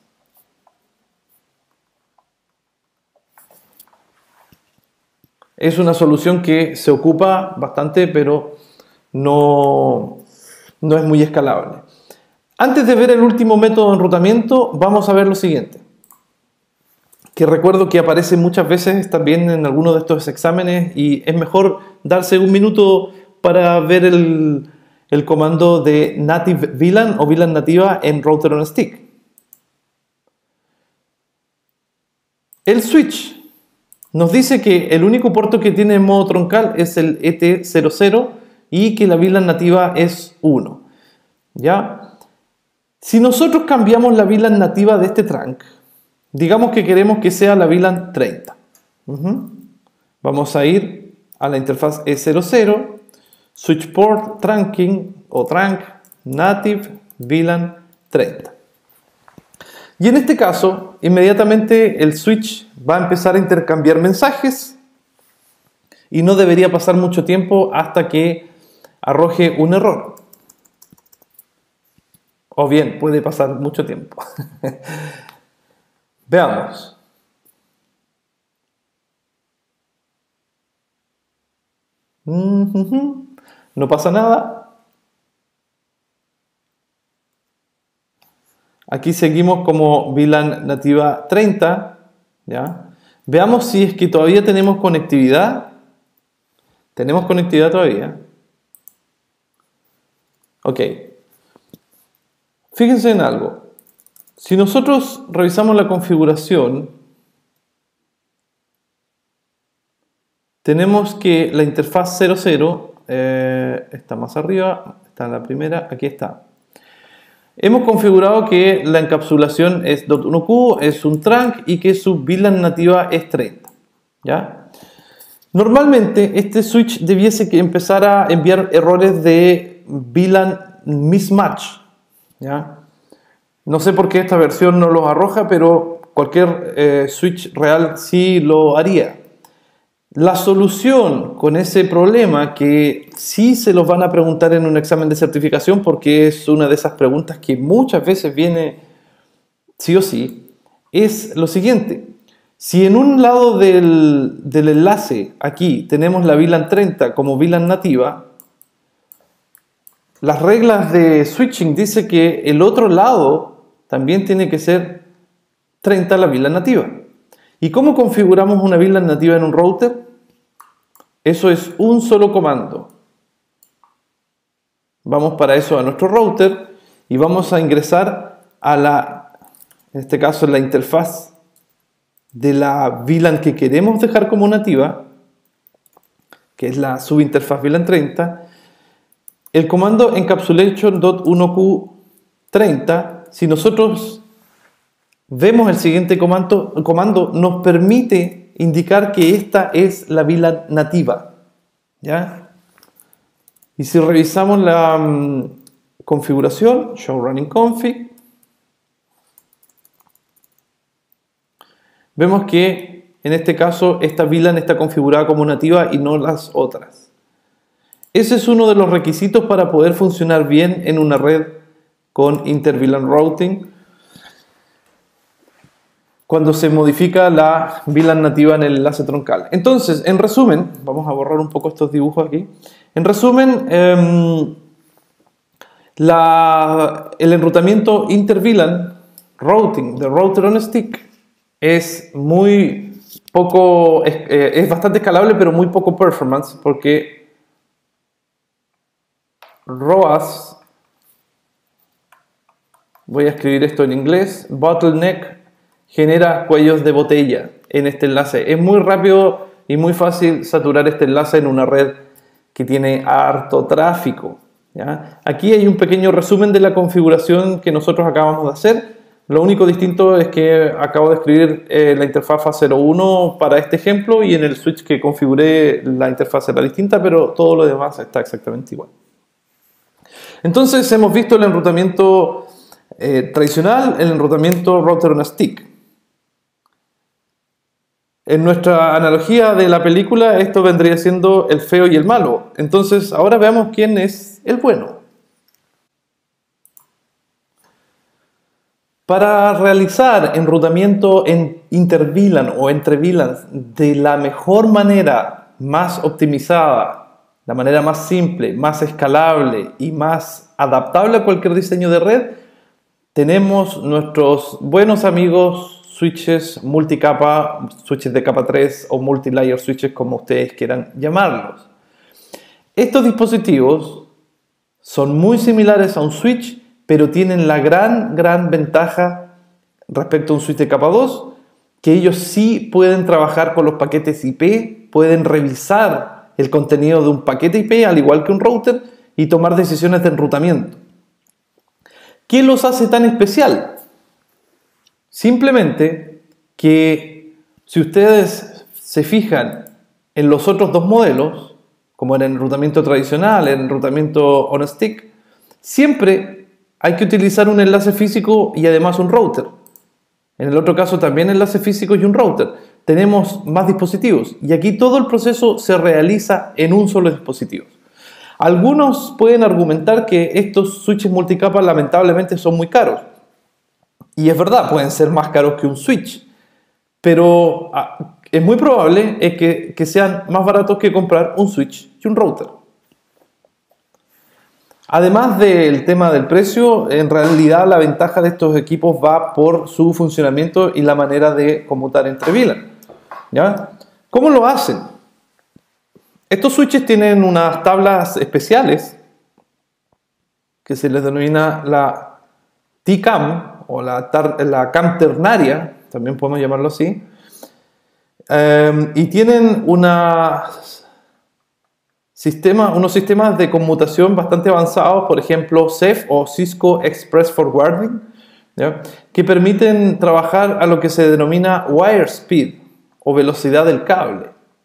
Es una solución que se ocupa bastante, pero no, no es muy escalable. Antes de ver el último método de enrutamiento, vamos a ver lo siguiente, que recuerdo que aparece muchas veces también en algunos de estos exámenes y es mejor darse un minuto para ver el, el comando de native V L A N o V L A N nativa en Router on a Stick. El switch nos dice que el único puerto que tiene en modo troncal es el E T cero cero y que la V L A N nativa es uno. ¿Ya? Si nosotros cambiamos la V L A N nativa de este trunk, digamos que queremos que sea la V L A N treinta. Uh-huh. Vamos a ir a la interfaz E cero cero, Switch Port Trunking o Trunk Native V L A N treinta. Y en este caso, inmediatamente el switch va a empezar a intercambiar mensajes y no debería pasar mucho tiempo hasta que arroje un error. O bien, puede pasar mucho tiempo. Veamos. No pasa nada. Aquí seguimos como V L A N nativa treinta. ¿Ya? Veamos si es que todavía tenemos conectividad. Tenemos conectividad todavía. Ok. Fíjense en algo. Si nosotros revisamos la configuración, tenemos que la interfaz cero cero eh, está más arriba, está en la primera, aquí está. Hemos configurado que la encapsulación es dot uno Q, es un trunk y que su V L A N nativa es treinta. ¿Ya? Normalmente este switch debiese que empezar a enviar errores de V L A N mismatch. ¿Ya? No sé por qué esta versión no los arroja, pero cualquier eh, switch real sí lo haría. La solución con ese problema, que sí se los van a preguntar en un examen de certificación porque es una de esas preguntas que muchas veces viene sí o sí, es lo siguiente. Si en un lado del, del enlace aquí tenemos la V L A N treinta como V L A N nativa, las reglas de switching dicen que el otro lado también tiene que ser treinta la V L A N nativa. ¿Y cómo configuramos una V L A N nativa en un router? Eso es un solo comando. Vamos para eso a nuestro router y vamos a ingresar a la, en este caso, la interfaz de la V L A N que queremos dejar como nativa, que es la subinterfaz V L A N treinta. El comando encapsulation dot uno Q treinta, si nosotros vemos el siguiente comando, el comando nos permite indicar que esta es la V L A N nativa. ¿Ya? Y si revisamos la um, configuración, show running config, vemos que en este caso esta V L A N está configurada como nativa y no las otras. Ese es uno de los requisitos para poder funcionar bien en una red con inter-V L A N routing, cuando se modifica la V L A N nativa en el enlace troncal. Entonces, en resumen, vamos a borrar un poco estos dibujos aquí. En resumen, eh, la, el enrutamiento inter-V L A N routing de Router on a Stick es muy poco, es, eh, es bastante escalable, pero muy poco performance, porque R O A S, voy a escribir esto en inglés, bottleneck, genera cuellos de botella en este enlace. Es muy rápido y muy fácil saturar este enlace en una red que tiene harto tráfico. ¿Ya? Aquí hay un pequeño resumen de la configuración que nosotros acabamos de hacer. Lo único distinto es que acabo de escribir eh, la interfaz fase cero uno para este ejemplo y en el switch que configuré la interfaz era distinta, pero todo lo demás está exactamente igual. Entonces hemos visto el enrutamiento eh, tradicional, el enrutamiento Router on a Stick. En nuestra analogía de la película, esto vendría siendo el feo y el malo. Entonces, ahora veamos quién es el bueno. Para realizar enrutamiento en inter-V LAN o entre V LANs de la mejor manera, más optimizada, la manera más simple, más escalable y más adaptable a cualquier diseño de red, tenemos nuestros buenos amigos switches multicapa, switches de capa tres o multilayer switches, como ustedes quieran llamarlos. Estos dispositivos son muy similares a un switch, pero tienen la gran, gran ventaja respecto a un switch de capa dos, que ellos sí pueden trabajar con los paquetes I P, pueden revisar el contenido de un paquete I P, al igual que un router, y tomar decisiones de enrutamiento. ¿Qué los hace tan especial? Simplemente que si ustedes se fijan en los otros dos modelos, como en el enrutamiento tradicional, en el enrutamiento on-stick, siempre hay que utilizar un enlace físico y además un router. En el otro caso también enlace físico y un router. Tenemos más dispositivos y aquí todo el proceso se realiza en un solo dispositivo. Algunos pueden argumentar que estos switches multicapa lamentablemente son muy caros. Y es verdad, pueden ser más caros que un switch. Pero ah, es muy probable es que, que sean más baratos que comprar un switch y un router. Además del tema del precio, en realidad la ventaja de estos equipos va por su funcionamiento y la manera de conmutar entre V LAN. ¿Ya? ¿Cómo lo hacen? Estos switches tienen unas tablas especiales que se les denomina la T-CAM o la, la CAM ternaria, también podemos llamarlo así, um, y tienen unas Sistema, unos sistemas de conmutación bastante avanzados, por ejemplo C E F o Cisco Express Forwarding, ¿ya? Que permiten trabajar a lo que se denomina wire speed o velocidad del cable.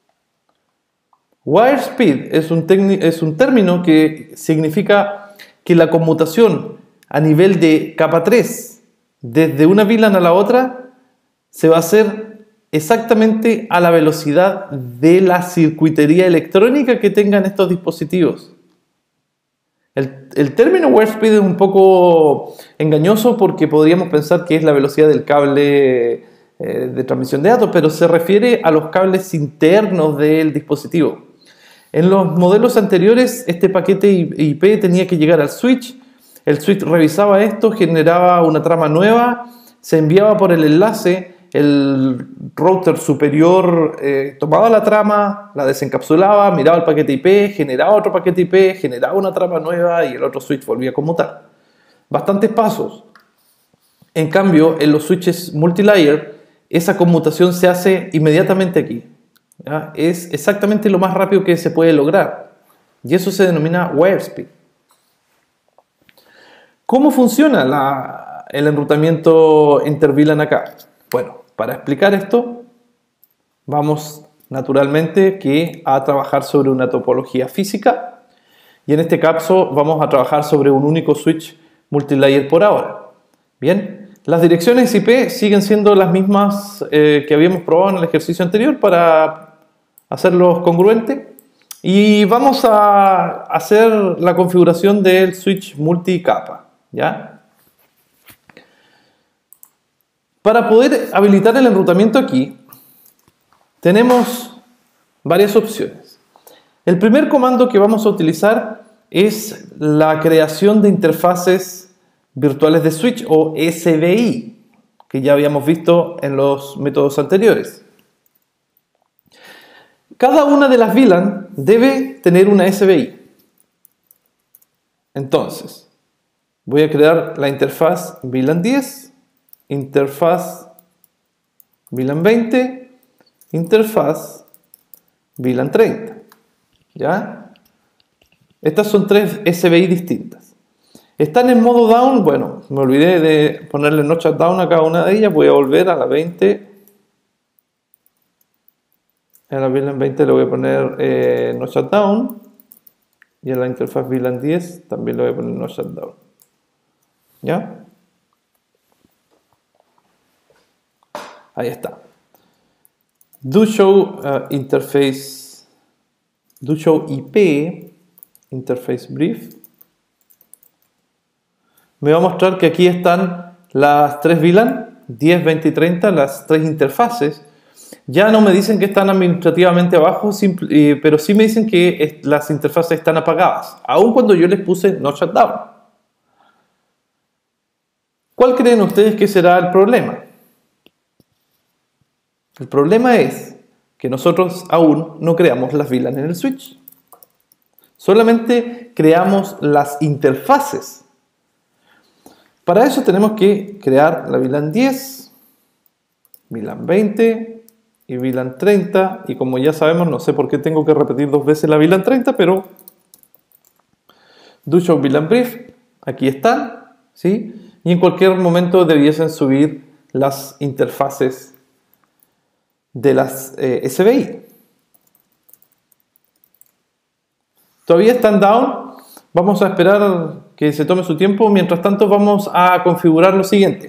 Wire speed es un, es un término que significa que la conmutación a nivel de capa tres desde una V LAN a la otra se va a hacer exactamente a la velocidad de la circuitería electrónica que tengan estos dispositivos. El, el término wire speed es un poco engañoso porque podríamos pensar que es la velocidad del cable eh, de transmisión de datos, pero se refiere a los cables internos del dispositivo. En los modelos anteriores, este paquete I P tenía que llegar al switch, el switch revisaba esto, generaba una trama nueva, se enviaba por el enlace, el router superior eh, tomaba la trama, la desencapsulaba, miraba el paquete I P, generaba otro paquete I P, generaba una trama nueva y el otro switch volvía a conmutar. Bastantes pasos. En cambio, en los switches multilayer, esa conmutación se hace inmediatamente aquí. ¿Ya? Es exactamente lo más rápido que se puede lograr. Y eso se denomina wire speed. ¿Cómo funciona la, el enrutamiento inter-V LAN acá? Bueno, para explicar esto, vamos naturalmente que a trabajar sobre una topología física y en este caso vamos a trabajar sobre un único switch multilayer por ahora. Bien, las direcciones I P siguen siendo las mismas eh, que habíamos probado en el ejercicio anterior para hacerlos congruentes y vamos a hacer la configuración del switch multicapa, ¿ya? Para poder habilitar el enrutamiento aquí, tenemos varias opciones. El primer comando que vamos a utilizar es la creación de interfaces virtuales de switch o S V I, que ya habíamos visto en los métodos anteriores. Cada una de las V LAN debe tener una S V I. Entonces, voy a crear la interfaz V LAN diez, interfaz V LAN veinte, interfaz V LAN treinta. ¿Ya? Estas son tres S V I distintas. Están en modo down. Bueno, me olvidé de ponerle no shutdown a cada una de ellas. Voy a volver a la veinte. A la V LAN veinte le voy a poner eh, no shutdown. Y a la interfaz V LAN diez también le voy a poner no shutdown. ¿Ya? Ahí está. Do show uh, interface, do show I P, interface brief. Me va a mostrar que aquí están las tres V LAN, diez, veinte y treinta, las tres interfaces, ya no me dicen que están administrativamente abajo, pero sí me dicen que las interfaces están apagadas, aun cuando yo les puse no shutdown. ¿Cuál creen ustedes que será el problema? El problema es que nosotros aún no creamos las V LAN en el switch. Solamente creamos las interfaces. Para eso tenemos que crear la V LAN diez, V LAN veinte y V LAN treinta. Y como ya sabemos, no sé por qué tengo que repetir dos veces la V LAN treinta, pero do show V LAN brief, aquí están, ¿sí? Y en cualquier momento debiesen subir las interfaces de las eh, S B I. Todavía están down. Vamos a esperar que se tome su tiempo. Mientras tanto vamos a configurar lo siguiente.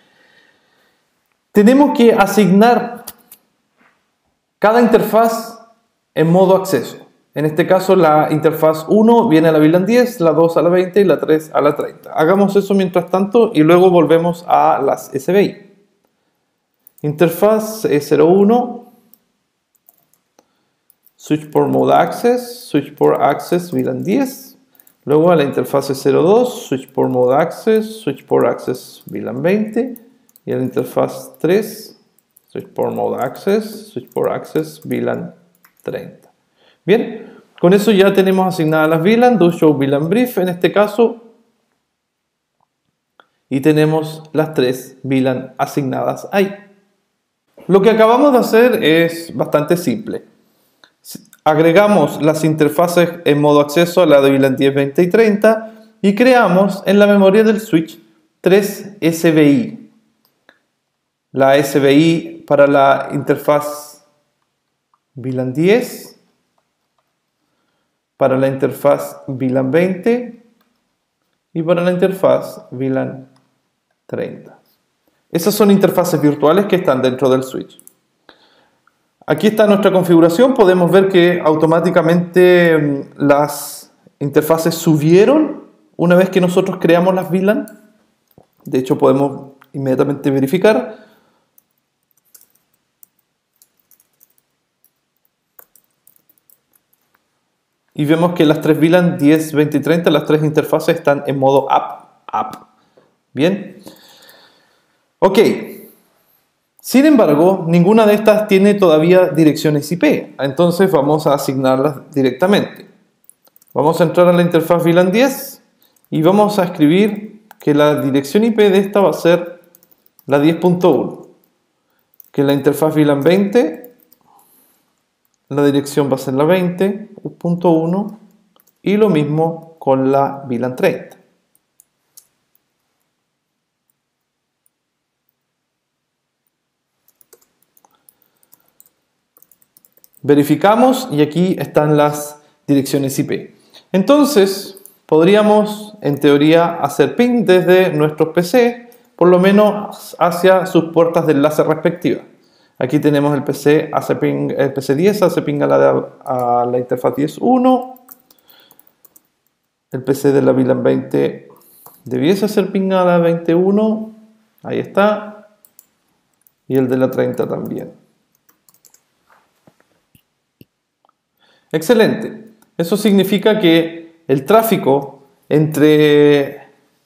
Tenemos que asignar cada interfaz en modo acceso. En este caso la interfaz uno viene a la V LAN diez, la dos a la veinte y la tres a la treinta. Hagamos eso mientras tanto y luego volvemos a las S B I. Interfaz cero uno, Switch Port Mode Access, Switch Port Access V LAN diez, luego a la interfaz cero dos, Switch Port Mode Access, Switch Port Access V LAN veinte y a la interfaz tres, Switch Port Mode Access, Switch Port Access V LAN treinta. Bien, con eso ya tenemos asignadas las V LAN, do show V LAN brief en este caso, y tenemos las tres V LAN asignadas ahí. Lo que acabamos de hacer es bastante simple. Agregamos las interfaces en modo acceso a la de V LAN diez, veinte y treinta y creamos en la memoria del switch tres S B I. La S B I para la interfaz V LAN diez, para la interfaz V LAN veinte y para la interfaz V LAN treinta. Esas son interfaces virtuales que están dentro del switch. Aquí está nuestra configuración. Podemos ver que automáticamente las interfaces subieron una vez que nosotros creamos las V LAN. De hecho, podemos inmediatamente verificar. Y vemos que las tres V LAN diez, veinte y treinta, las tres interfaces están en modo up, up. Bien. Ok. Sin embargo, ninguna de estas tiene todavía direcciones I P. Entonces vamos a asignarlas directamente. Vamos a entrar a la interfaz V LAN diez y vamos a escribir que la dirección I P de esta va a ser la diez punto uno. Que la interfaz V LAN veinte, la dirección va a ser la veinte punto uno y lo mismo con la V LAN treinta. Verificamos y aquí están las direcciones I P. Entonces, podríamos en teoría hacer ping desde nuestros P C, por lo menos hacia sus puertas de enlace respectivas. Aquí tenemos el P C, hace ping, el P C diez hace ping a la, a la interfaz diez punto uno. El P C de la V LAN veinte debiese hacer ping a la veinte punto uno. Ahí está. Y el de la treinta también. Excelente. Eso significa que el tráfico entre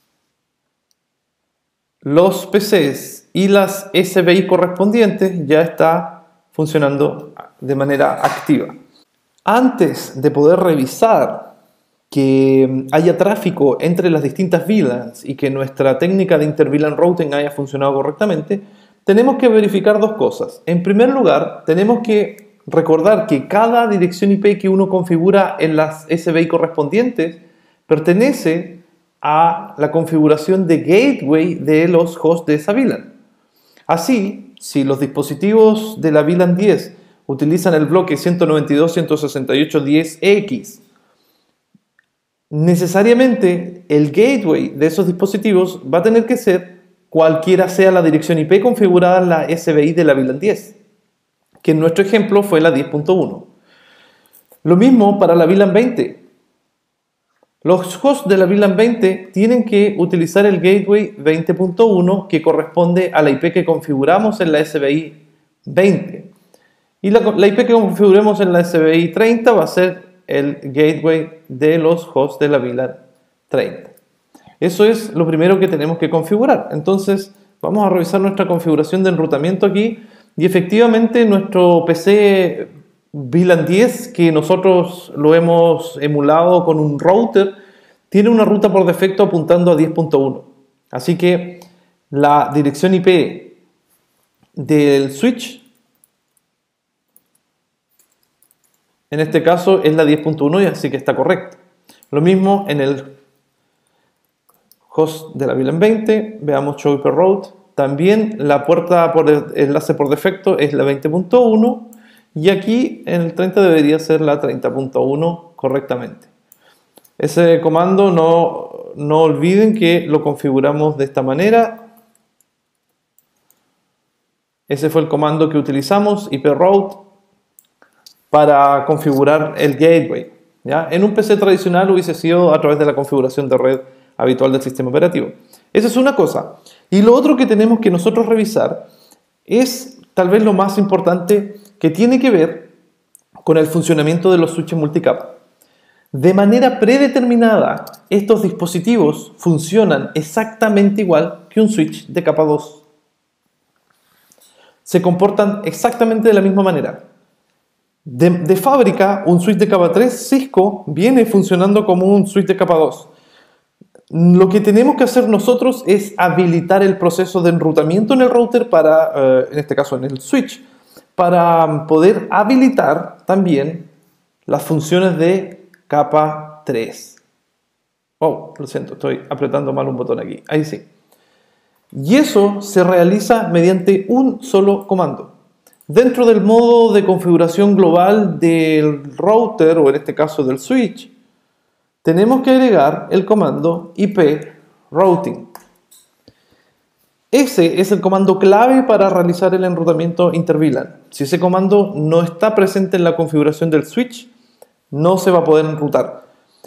los P Cs y las S B I correspondientes ya está funcionando de manera activa. Antes de poder revisar que haya tráfico entre las distintas V LANs y que nuestra técnica de inter-V LAN routing haya funcionado correctamente, tenemos que verificar dos cosas. En primer lugar, tenemos que recordar que cada dirección I P que uno configura en las S B I correspondientes pertenece a la configuración de gateway de los hosts de esa V LAN. Así, si los dispositivos de la V LAN diez utilizan el bloque ciento noventa y dos punto ciento sesenta y ocho punto diez equis, necesariamente el gateway de esos dispositivos va a tener que ser cualquiera sea la dirección I P configurada en la S B I de la V LAN diez, que en nuestro ejemplo fue la diez punto uno. Lo mismo para la V LAN veinte. Los hosts de la V LAN veinte tienen que utilizar el gateway veinte punto uno que corresponde a la I P que configuramos en la S B I veinte. Y la, la I P que configuremos en la S B I treinta va a ser el gateway de los hosts de la V LAN treinta. Eso es lo primero que tenemos que configurar. Entonces vamos a revisar nuestra configuración de enrutamiento aquí y efectivamente nuestro P C V LAN diez, que nosotros lo hemos emulado con un router, tiene una ruta por defecto apuntando a diez punto uno. Así que la dirección I P del switch, en este caso, es la diez punto uno y así que está correcto. Lo mismo en el host de la V LAN veinte, veamos show I P route. También la puerta por enlace por defecto es la veinte punto uno. Y aquí en el treinta debería ser la treinta punto uno correctamente. Ese comando no, no olviden que lo configuramos de esta manera. Ese fue el comando que utilizamos, I P route, para configurar el gateway. ¿Ya? En un P C tradicional hubiese sido a través de la configuración de red habitual del sistema operativo. Esa es una cosa. Y lo otro que tenemos que nosotros revisar es tal vez lo más importante, que tiene que ver con el funcionamiento de los switches multicapa. De manera predeterminada, estos dispositivos funcionan exactamente igual que un switch de capa dos. Se comportan exactamente de la misma manera. De, de fábrica, un switch de capa tres Cisco viene funcionando como un switch de capa dos. Lo que tenemos que hacer nosotros es habilitar el proceso de enrutamiento en el router para, eh, en este caso en el switch, para poder habilitar también las funciones de capa tres. Oh, lo siento, estoy apretando mal un botón aquí. Ahí sí. Y eso se realiza mediante un solo comando. Dentro del modo de configuración global del router, o en este caso del switch, tenemos que agregar el comando I P routing. Ese es el comando clave para realizar el enrutamiento inter-V LAN. Si ese comando no está presente en la configuración del switch, no se va a poder enrutar.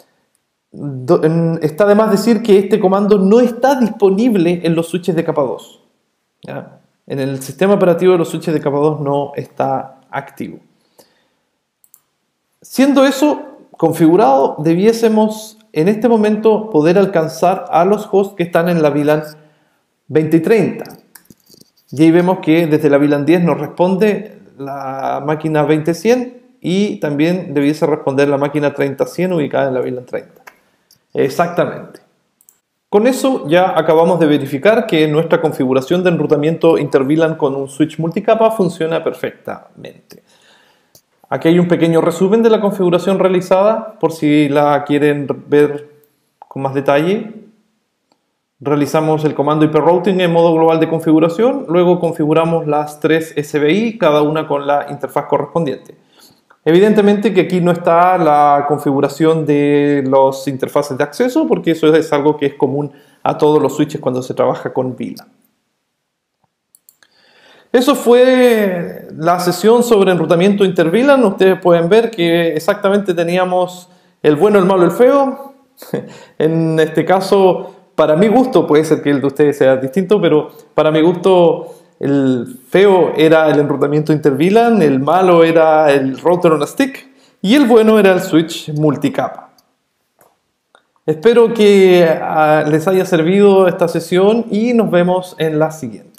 Está de más decir que este comando no está disponible en los switches de capa dos. ¿Ya? En el sistema operativo de los switches de capa dos no está activo. Siendo eso configurado, debiésemos en este momento poder alcanzar a los hosts que están en la V LAN veinte y treinta. Y ahí vemos que desde la V LAN diez nos responde la máquina veinte cien y también debiese responder la máquina treinta cien ubicada en la V LAN treinta. Exactamente. Con eso ya acabamos de verificar que nuestra configuración de enrutamiento inter-V LAN con un switch multicapa funciona perfectamente. Aquí hay un pequeño resumen de la configuración realizada por si la quieren ver con más detalle. Realizamos el comando I P routing en modo global de configuración, luego configuramos las tres S B I, cada una con la interfaz correspondiente. Evidentemente que aquí no está la configuración de las interfaces de acceso, porque eso es algo que es común a todos los switches cuando se trabaja con V LAN. Eso fue la sesión sobre enrutamiento inter-V LAN. Ustedes pueden ver que exactamente teníamos el bueno, el malo, el feo. En este caso, para mi gusto, puede ser que el de ustedes sea distinto, pero para mi gusto el feo era el enrutamiento inter-V LAN, el malo era el router on a stick y el bueno era el switch multicapa. Espero que uh, les haya servido esta sesión y nos vemos en la siguiente.